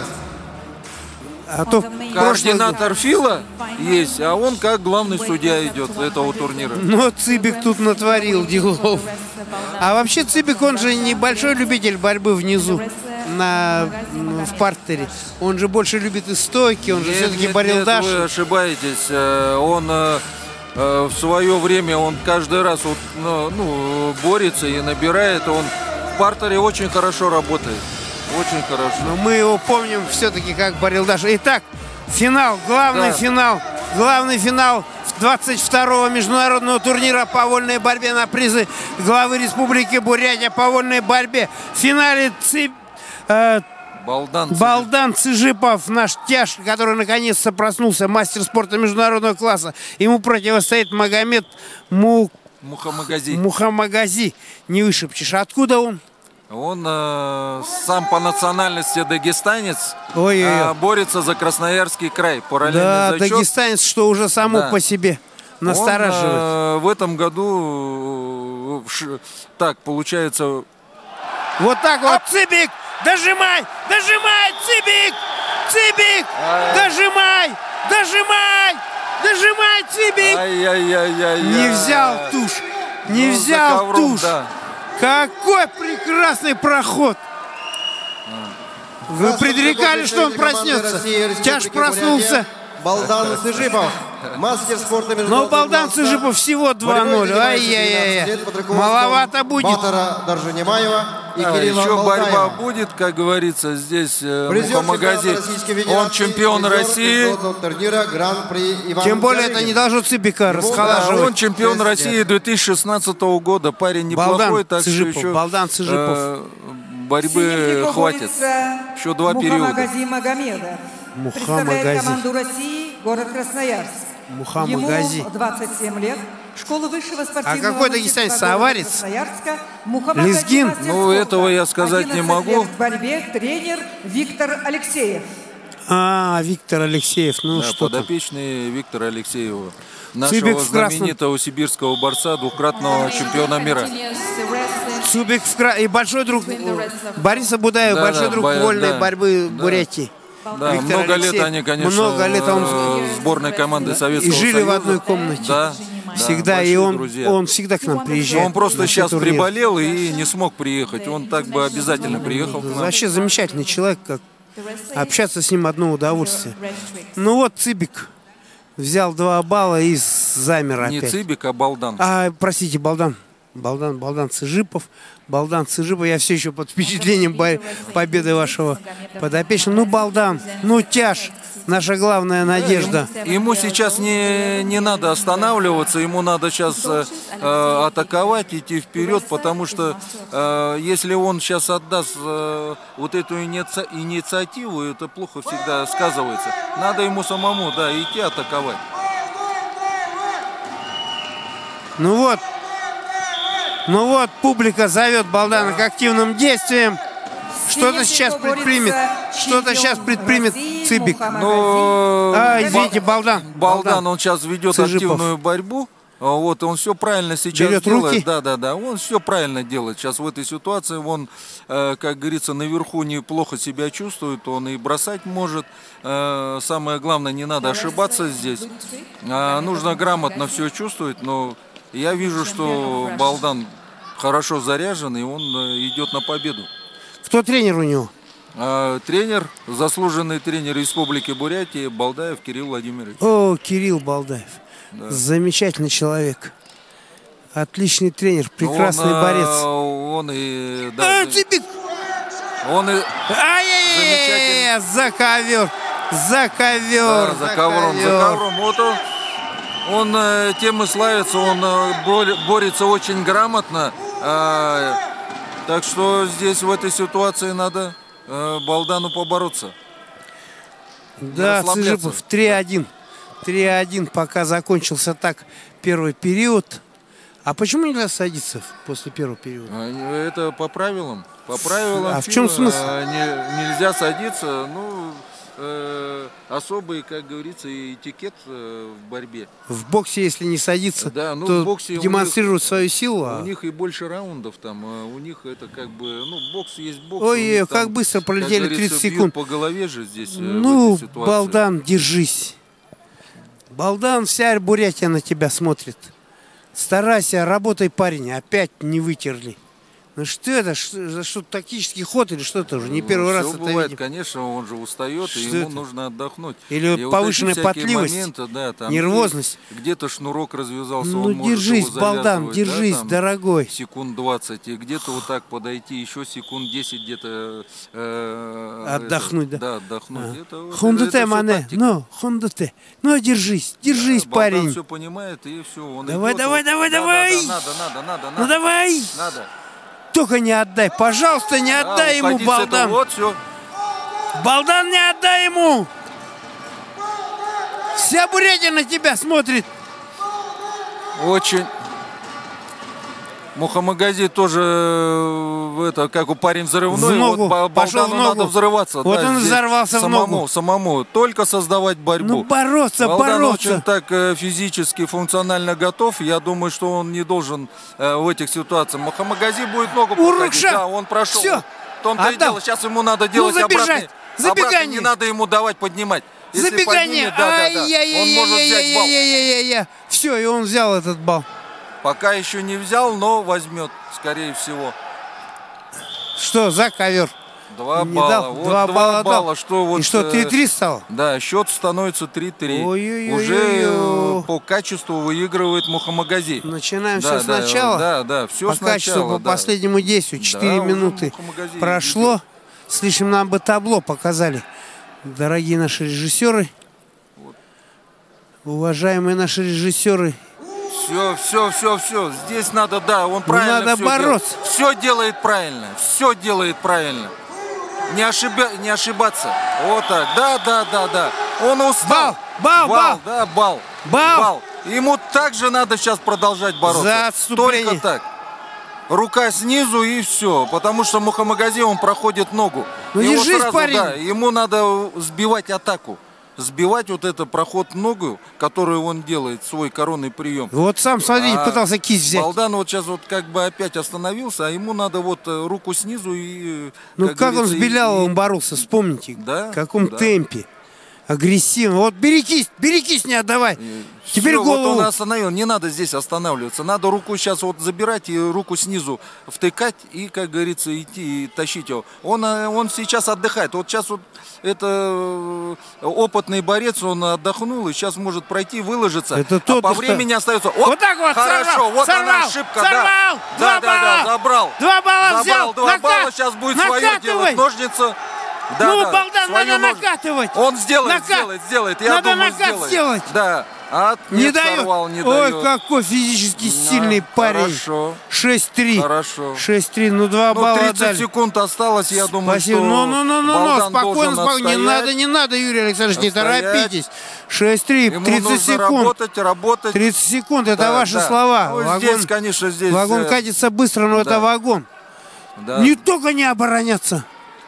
А то координатор ФИЛа есть, а он как главный судья идет этого турнира. Но Цыбик тут натворил делов. А вообще Цыбик, он же небольшой любитель борьбы внизу, на, в партере. Он же больше любит и стойки, он же все-таки барилдаш. Вы ошибаетесь. Он в свое время, он каждый раз вот, ну, борется и набирает. Он в партере очень хорошо работает. Очень хорошо. Но мы его помним все-таки как барилдаш. Итак, финал, главный да. финал. Главный финал двадцать второго международного турнира по вольной борьбе на призы главы Республики Бурятия по вольной борьбе. В финале Цыб... э... Балдан, Балдан Цыжипов, наш тяж, который наконец-то проснулся, мастер спорта международного класса. Ему противостоит Магомед Му... Мухамагази. Мухамагази. Не вышепчешь. Откуда он? Он э, сам по национальности дагестанец, Ой -ой -ой. Э, борется за Красноярский край. Параллельный да, зачет. дагестанец, что уже само да. по себе настораживает. Он, э, в этом году, э, так, получается... Вот так вот, Цыбик, дожимай, дожимай, Цыбик, Цыбик, а... дожимай, дожимай, дожимай, Цыбик. Ай-яй-яй-яй-яй. Не взял тушь, не ну, взял ковром, тушь. Да. Какой прекрасный проход! Вы предрекали, что он проснется. Тяж проснулся. Балдан Цыжипов, мастер спорта международного Но Балдан Цыжипов всего два ноль. Ай-яй-яй. Маловато будет. А, еще борьба будет, как говорится, здесь Мухамагази. Он чемпион России. Тем более это не должно Цыбика расхолаживать. Он чемпион России две тысячи шестнадцатого года. Парень неплохой, так что еще Балдан Цыжипов. Борьбы хватит. Еще два периода. Представляет команду России, город Красноярск. Мухамагази. Ему двадцать семь лет. Школа высшего спортивного... А какой дагестанец? Саварец? Лезгин? Ну, этого я сказать не могу. В борьбе тренер Виктор Алексеев. А, Виктор Алексеев. Ну, да, что подопечный Виктора Алексеева. Нашего знаменитого сибирского борца, двукратного чемпиона мира. Цыбик в кра... и большой друг Бориса Будаева, да, большой да, друг бо... вольной да, да. борьбы Бурятии. Да, Виктор много Алексеев. лет они, конечно, много лет он... сборной команды Советского Союза. И жили Союза. в одной комнате. Да, всегда, да, и он, друзья. он всегда к нам приезжает. Он просто сейчас турнир. приболел и не смог приехать. Он так бы обязательно приехал к нам. Вообще замечательный человек, как общаться с ним одно удовольствие. Ну вот Цыбик. взял два балла и замер Не опять. Цыбик, а Балдан. А, простите, Балдан. Балдан, Балдан Цыжипов. Балдан Цыжипов. Я все еще под впечатлением победы вашего подопечного. Ну, Балдан, ну, тяж. Наша главная надежда. Ему сейчас не, не надо останавливаться, ему надо сейчас э, э, атаковать, идти вперед, потому что э, если он сейчас отдаст э, вот эту иници, инициативу, это плохо всегда сказывается. Надо ему самому, да, идти атаковать. Ну вот, ну вот, публика зовет Балдана к активным действиям. Что-то сейчас предпримет, что-то сейчас предпримет Цыбик. Но а, извините, Балдан. Балдан, он сейчас ведет Цыжипов. активную борьбу. Вот, он все правильно сейчас Берет делает. руки. Да, да, да. Он все правильно делает. Сейчас в этой ситуации он, э, как говорится, наверху неплохо себя чувствует. Он и бросать может. Э, самое главное, не надо ошибаться здесь. А, нужно грамотно все чувствовать. Но я вижу, что Балдан хорошо заряжен, и он э, идет на победу. Кто тренер у него? А, тренер, заслуженный тренер Республики Бурятия Балдаев Кирилл Владимирович. О, Кирилл Балдаев. Да. Замечательный человек. Отличный тренер, прекрасный он, борец. Он и... Да, А, Цыбик! он и... Ай-яй-яй-яй-яй, за ковер, за ковер, Да, за ковром, за ковром. Вот он, он э, тем и славится, он э, борется очень грамотно. Э, так что здесь в этой ситуации надо э, Балдану побороться. Да, Цыжипов, три один. три один, пока закончился так первый период. А почему нельзя садиться после первого периода? Это по правилам. По правилам. А в чем смысл? Не, нельзя садиться. Ну, э, особый, как говорится, этикет э, в борьбе. В боксе, если не садиться, да, ну, то в боксе демонстрируют них, свою силу. А... У них и больше раундов там. А у них это как бы, ну, бокс есть бокс. Ой, как там, быстро пролетели как тридцать секунд. По голове же здесь. Ну, в этой ситуации. Балдан, держись. Балдан, вся Бурятия на тебя смотрит. Старайся, работай, парень. Опять не вытерли. Ну что это? Что, что тактический ход или что-то уже? Не ну, первый раз это бывает, видим. Конечно, он же устает, Что и ему это? нужно отдохнуть. Или и повышенная вот потливость, моменты, да, там нервозность. Где-то шнурок развязался, Ну он держись, может его Балдан, держись, да, там, дорогой. Секунд двадцать, и где-то вот так подойти, еще секунд десять где-то... Э, отдохнуть, это, да? Да, отдохнуть. Это, вот, Хундуте, это мане, ну, хундуте. Ну, держись, держись, да, парень. Балдан все понимает, и все. Он Давай, идет, давай, вот, давай, да, давай. Да, да, надо, надо, надо, Ну надо. давай. Надо. Только не отдай, пожалуйста, не Да, отдай ему, уходить с этого, Балдан. Вот, все. Балдан, не отдай ему. Вся Бурятия на тебя смотрит. Очень. Мухаммагази тоже э, это как у парень взрывной. В ногу. Вот Пошел в Балдану ногу. надо взрываться. Вот да, он здесь взорвался в самому, ногу. Самому. Только создавать борьбу. Ну бороться, Балдан бороться. очень так э, физически, функционально готов. Я думаю, что он не должен э, в этих ситуациях. Мухаммагази будет ногу проходить. Да, он прошел. Все. В том-то и дело. Сейчас ему надо делать ну, обратный. Забегание. Обратный не надо ему давать поднимать. Если Забегание. Поднимет, да, да, да. Он может взять балл. Все, и он взял этот балл. Пока еще не взял, но возьмет, скорее всего. Что, за ковер? Два не балла. Дал? Вот два, два балла, балла. дал. Что вот, и что, три-три э, стало? Да, счет становится три-три. Ой-ой-ой-ой-ой. Уже э, по качеству выигрывает Мухаммагази. Начинаем да, все да, сначала. Да, да, все по сначала. качеству, по да. последнему действию. четыре да, минуты прошло. идет. Слишком нам бы табло показали. Дорогие наши режиссеры. Вот. Уважаемые наши режиссеры. Все, все, все, все. Здесь надо, да, он правильно надо все бороться. делает. Все делает правильно. Все делает правильно. Не, ошиба... не ошибаться. Вот так. Да, да, да, да. Он устал. Бал, бал, бал. Да, бал. Бал. Бал. Ему также надо сейчас продолжать бороться. За отступление. Только так. Рука снизу и все. Потому что Мухаммагази, он проходит ногу. Ну, Его держись, сразу, парень. да, ему надо сбивать атаку. Сбивать вот это проход ногу, которую он делает, свой коронный прием. Вот сам, смотрите, А пытался кисть взять. Балдан вот сейчас вот как бы опять остановился, а ему надо вот э, руку снизу и... Ну как, он с говорится, и- Беляловым и- боролся, вспомните. Да, В каком да. темпе. агрессивно. Вот бери кисть, бери кисть, не отдавай. Теперь Всё, голову. Вот он остановил. Не надо здесь останавливаться. Надо руку сейчас вот забирать и руку снизу втыкать и, как говорится, идти и тащить его. Он, он сейчас отдыхает. Вот сейчас вот это опытный борец, он отдохнул и сейчас может пройти, выложиться. Это а тот, по кто... времени остается. Вот, вот так вот, хорошо, сорвал, вот сорвал, она ошибка. Сорвал, да, два да, да, да, забрал. Два балла взял. Забрал два Накат, балла, сейчас будет свое делать. Ножницы. Да, ну, да, Балдан, надо нож... накатывать. Он сделает, накат. сделает, сделает. Я надо думаю, накат сделает. сделать. Да. А не нет, дает. Сорвал, не Ой, дает. какой физически сильный да, парень. Хорошо. шесть три. Хорошо. шесть три, ну два ну, балла тридцать дали. секунд осталось, я думаю, Спасибо. что Ну, ну, ну, ну, ну, Балдан спокойно, должен спокойно. Не отстоять. надо, не надо, Юрий Александрович, Отстоять. не торопитесь. шесть три, Ему тридцать нужно секунд. работать, работать. тридцать секунд, это Да, ваши да. слова. Ну, вагон, здесь, конечно, здесь... вагон э, катится быстро, но да. это вагон. Да. Не только не обороняться.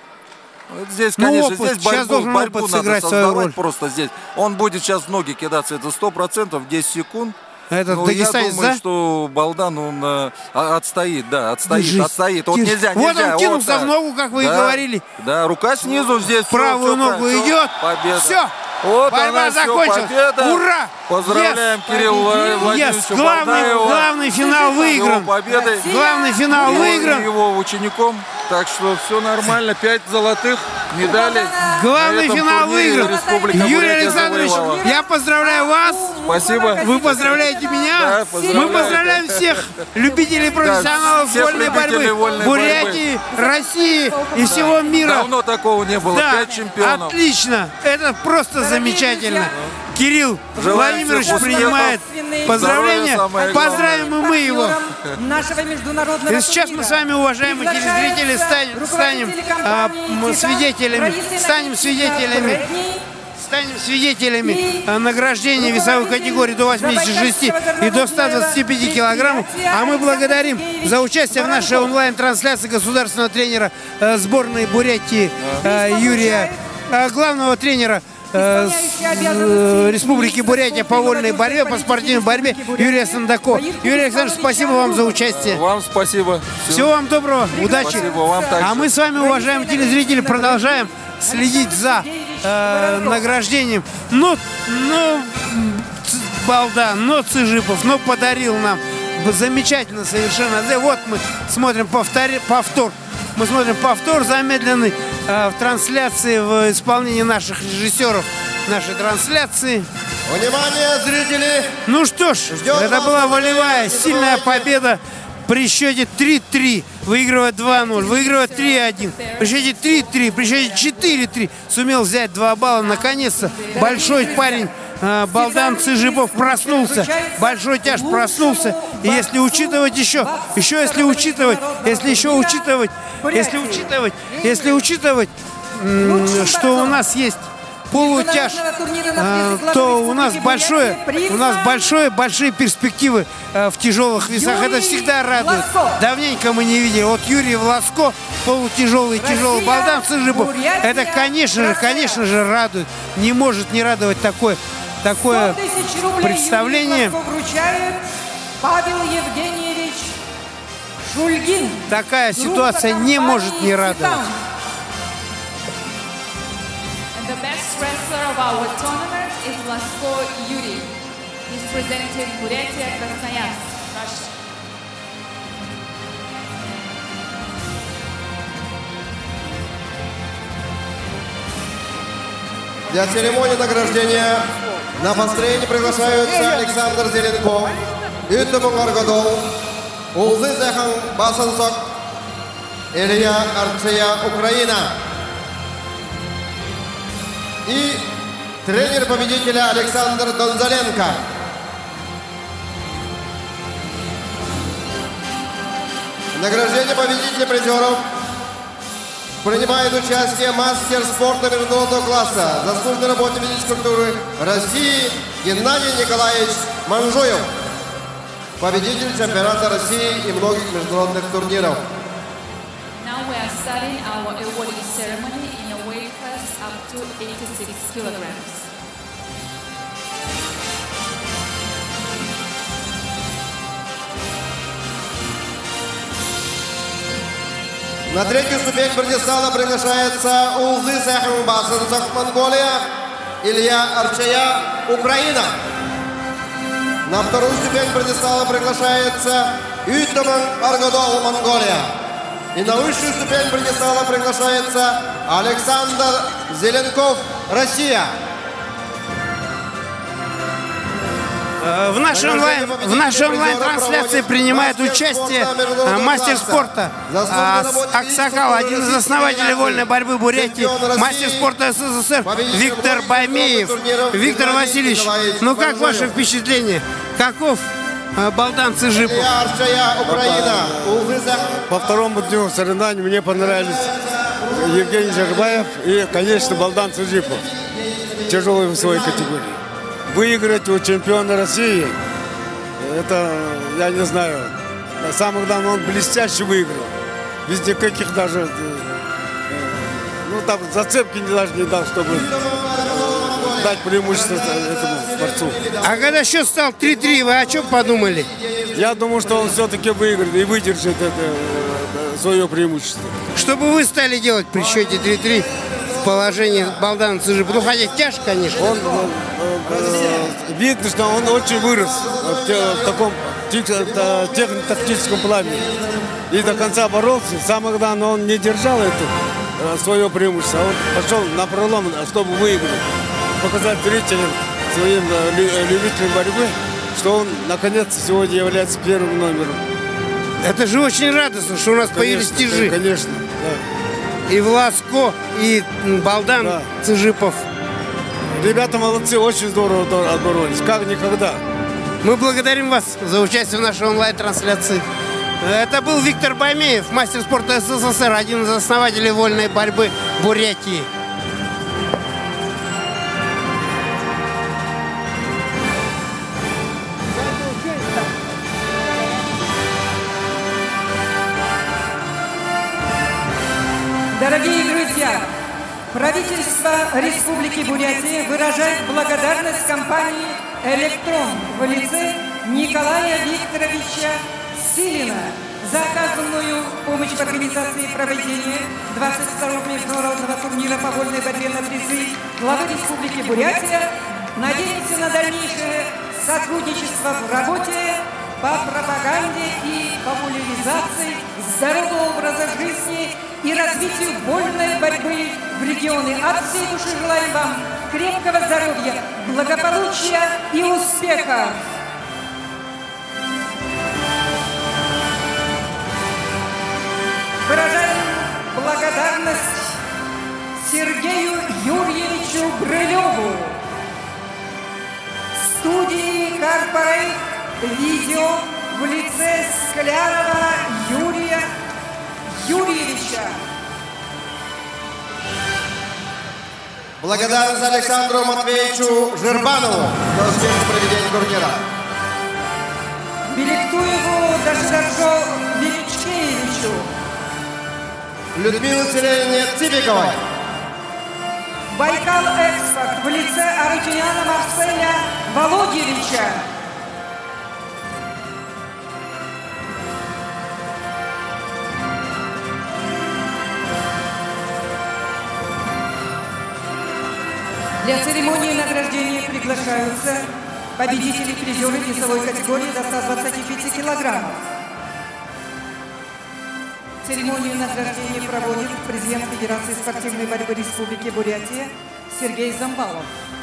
Вот здесь, Ну, конечно, опыт. здесь Сейчас борьбу, должен борьбу опыт надо сыграть свою создавать роль. просто здесь. Он будет сейчас в ноги кидаться, это сто процентов, десять секунд. Этот Ну, дагестанец, я думаю, да? что Балдан, он э, отстоит, да, отстоит, Держись, отстоит. Вот держись. нельзя, Вот нельзя. он кинулся так. в ногу, как вы и Да, говорили. Да, рука снизу здесь. Правую всё, всё ногу правильно, идет. всё, победа. Все. Вот Борьба она, всё, закончилась. победа. Ура! Поздравляем Yes. Кирилла Yes. Владимировича Главный, Балдаева. главный финал С выигран. его победой. Главный финал Его- выигран. Его учеником. Так что все нормально. Пять золотых медалей. Главный На этом финал турнире выигран. Республика Юрий Бурятия Александрович, завоевала. я поздравляю вас. Спасибо. Вы поздравляете меня. Да, Мы поздравляю. поздравляем всех любителей профессионалов всех вольной любителей борьбы вольной Бурятии, России и всего мира. Давно такого не было. Да, Пять чемпионов. отлично. Это просто замечательно. Кирилл Желаем Владимирович всех успехов. принимает поздравления. Здоровья, самое главное. Поздравим и мы его. Нашего международного И сейчас мы с вами, уважаемые телезрители, станем, станем а, м, свидетелями, станем свидетелями, станем свидетелями а, награждения весовой категории до восьмидесяти шести и до ста двадцати пяти килограммов. А мы благодарим за участие в нашей онлайн-трансляции государственного тренера а, сборной Бурятии а, Юрия, а, главного тренера э, с, э, Республики Бурятия по вольной борьбе, по спортивной борьбе Юрия Сандако. Юрий Александрович, спасибо вам за участие. Вам спасибо. Всего вам доброго, удачи. Спасибо вам также. А мы с вами, уважаемые телезрители, продолжаем следить за э, награждением. Ну, ну, ц- Балдан, ну, Цыжипов, ну, подарил нам замечательно совершенно. Вот мы смотрим повтори, повтор. Мы смотрим повтор замедленный э, в трансляции, в исполнении наших режиссеров нашей трансляции. Внимание, зрители! Ну что ж, Ждет это вас была в волевая, финале. сильная победа при счете три три. Выигрывает два ноль, выигрывает три один. При счете три три, при счете четыре три. Сумел взять два балла. Наконец-то большой парень э, Балдан Цыжипов проснулся. Большой тяж проснулся. И если учитывать еще, еще если учитывать, если еще учитывать, если учитывать, если учитывать, м, что у нас есть полутяж, а, то у нас большое, у нас большое, большие перспективы а, в тяжелых весах. Это всегда радует. Давненько мы не видели. Вот Юрий Власко, полутяжелый, тяжелый Балдан Цыжипов. Это, конечно же, конечно же, радует. Не может не радовать такое, такое представление. Павел Евгеньевич Шульгин. Такая ситуация не может не радовать. And the best wrestler of our tournament is Vlasko Yuri. He's presenting Buryatia Krasnoyarsk, Russia. Для церемонии награждения на построение приглашаются Александр Зеленков, Ютуб Аргадол, Улзы Зехан Басансок, Илья Арчия, Украина. И тренер победителя Александр Донзаленко. Награждение победителей призеров принимает участие мастер спорта международного класса, заслуженный работник физической культуры России Геннадий Николаевич Манжуев, победитель чемпионата России и многих международных турниров. Now we are starting our awarding ceremony in a weight class up to eighty-six kilograms. На третью ступень бронесала приглашается Улзы Сехам Басансок, Монголия, Илья Арчая, Украина. На вторую ступень пьедестала приглашается Ютаман Аргадол, Монголия. И на высшую ступень пьедестала приглашается Александр Зеленков, Россия. В нашей онлайн, в нашей онлайн-трансляции принимает участие мастер спорта Аксакал, один из основателей вольной борьбы Бурятии, мастер спорта СССР Виктор Баймеев. Виктор Васильевич, ну как ваше впечатление? Каков Балдан Цыжипов? По второму дню соревнований мне понравились Евгений Жербаев и, конечно, Балдан Цыжипов в тяжелой весовой категории. Выиграть у чемпиона России, это, я не знаю, самое главное, он блестяще выиграл. Без никаких даже, ну там зацепки даже не дал, чтобы дать преимущество этому борцу. А когда счет стал три-три, вы о чем подумали? Я думал, что он все-таки выиграет и выдержит это свое преимущество. Что бы вы стали делать при счете три-три в положении Балдана Цыжипова? Ну, хотя тяжко, конечно. Он, видно, что он очень вырос в, те, в таком техно-тактическом плане. И до конца боролся. Самое главное, он не держал это свое преимущество. Он пошел на пролом, чтобы выиграть. Показать зрителям, своим любителям борьбы, что он, наконец, сегодня является первым номером. Это же очень радостно, что у нас конечно, появились тяжи. Конечно, да. И Власко, и Балдан да. Цыжипов. Ребята молодцы, очень здорово отборолись, как никогда. Мы благодарим вас за участие в нашей онлайн-трансляции. Это был Виктор Баймеев, мастер спорта СССР, один из основателей вольной борьбы Бурятии. Дорогие друзья, правительство Республики Бурятия выражает благодарность компании «Электрон» в лице Николая Викторовича Силина за оказанную помощь в организации проведения двадцать второго международного турнира по вольной борьбе на призы главы Республики Бурятия. Надеемся на дальнейшее сотрудничество в работе по пропаганде и популяризации здорового образа жизни и развитию вольной борьбы в регионе. От всей души желаем вам крепкого здоровья, благополучия и успехов! Выражаем благодарность Сергею Юрьевичу Брылеву, студии «Корпорейт Видео» в лице Склярова Юрия Юрьевича. Благодарность Александру Матвеевичу Жербанову за успешное проведение турнира. Беликтуеву Дашдаржо Величкевичу. Людмилу Селенине Ципиковой. Байкал Экспорт в лице Арутюняна Марселя Володьевича. Для церемонии награждения приглашаются победители и призеры весовой категории до ста двадцати пяти килограммов. Церемонию награждения проводит президент Федерации спортивной борьбы Республики Бурятия Сергей Замбалов.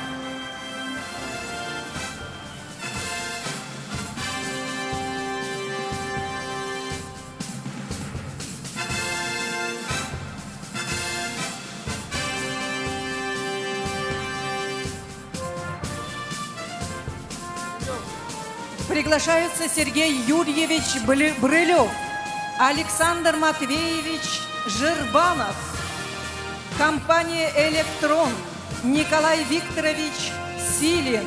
Приглашаются Сергей Юрьевич Брылев, Александр Матвеевич Жербанов, компания «Электрон», Николай Викторович Силин.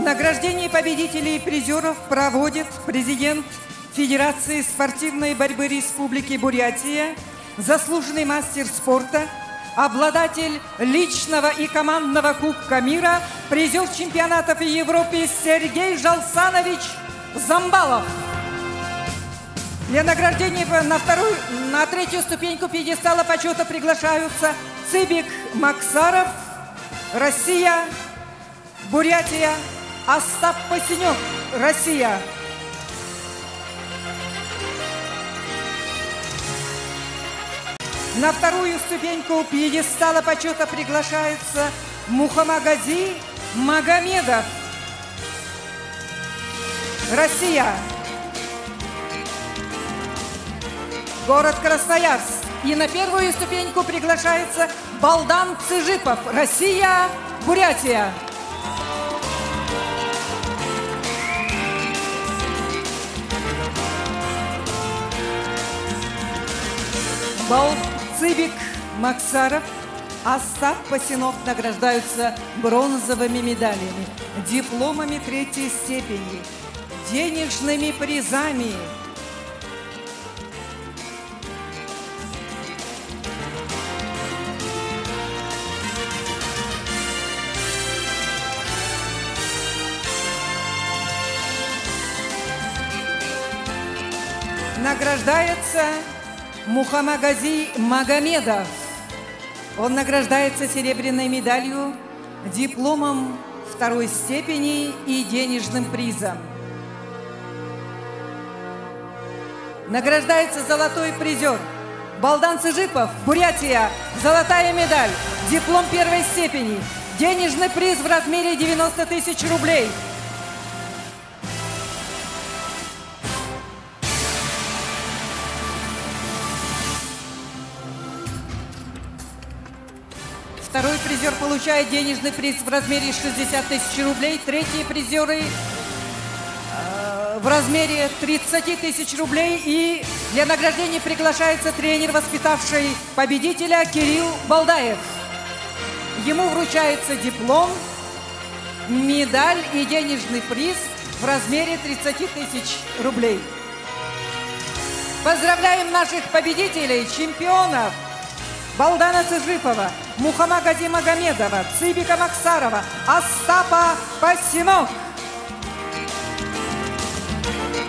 Награждение победителей и призеров проводит президент Федерации спортивной борьбы Республики Бурятия, заслуженный мастер спорта, обладатель личного и командного Кубка мира, призер чемпионатов Европы Сергей Жалсанович Замбалов. Для награждения на вторую, на третью ступеньку пьедестала почета приглашаются Цыбик Максаров, Россия, Бурятия, Остап Пасенек, Россия. На вторую ступеньку пьедестала почета приглашается Мухамагази Магомедов, Россия. Город Красноярск. И на первую ступеньку приглашается Балдан Цыжипов, Россия, Бурятия. Бал Цыбик Максаров, Остап Пасенок награждаются бронзовыми медалями, дипломами третьей степени, денежными призами. Награждается Мухамагази Магомедов. Он награждается серебряной медалью, дипломом второй степени и денежным призом. Награждается золотой призер Балдан Цыжипов, Бурятия, золотая медаль, диплом первой степени, денежный приз в размере девяносто тысяч рублей. Второй призер получает денежный приз в размере шестьдесят тысяч рублей. Третьи призеры э, в размере тридцать тысяч рублей. И для награждения приглашается тренер, воспитавший победителя Кирилл Балдаев. Ему вручается диплом, медаль и денежный приз в размере тридцать тысяч рублей. Поздравляем наших победителей, чемпионов! Балдана Цыжипова, Мухамагази Магомедова, Цыбика Максарова, Остапа Пасенок.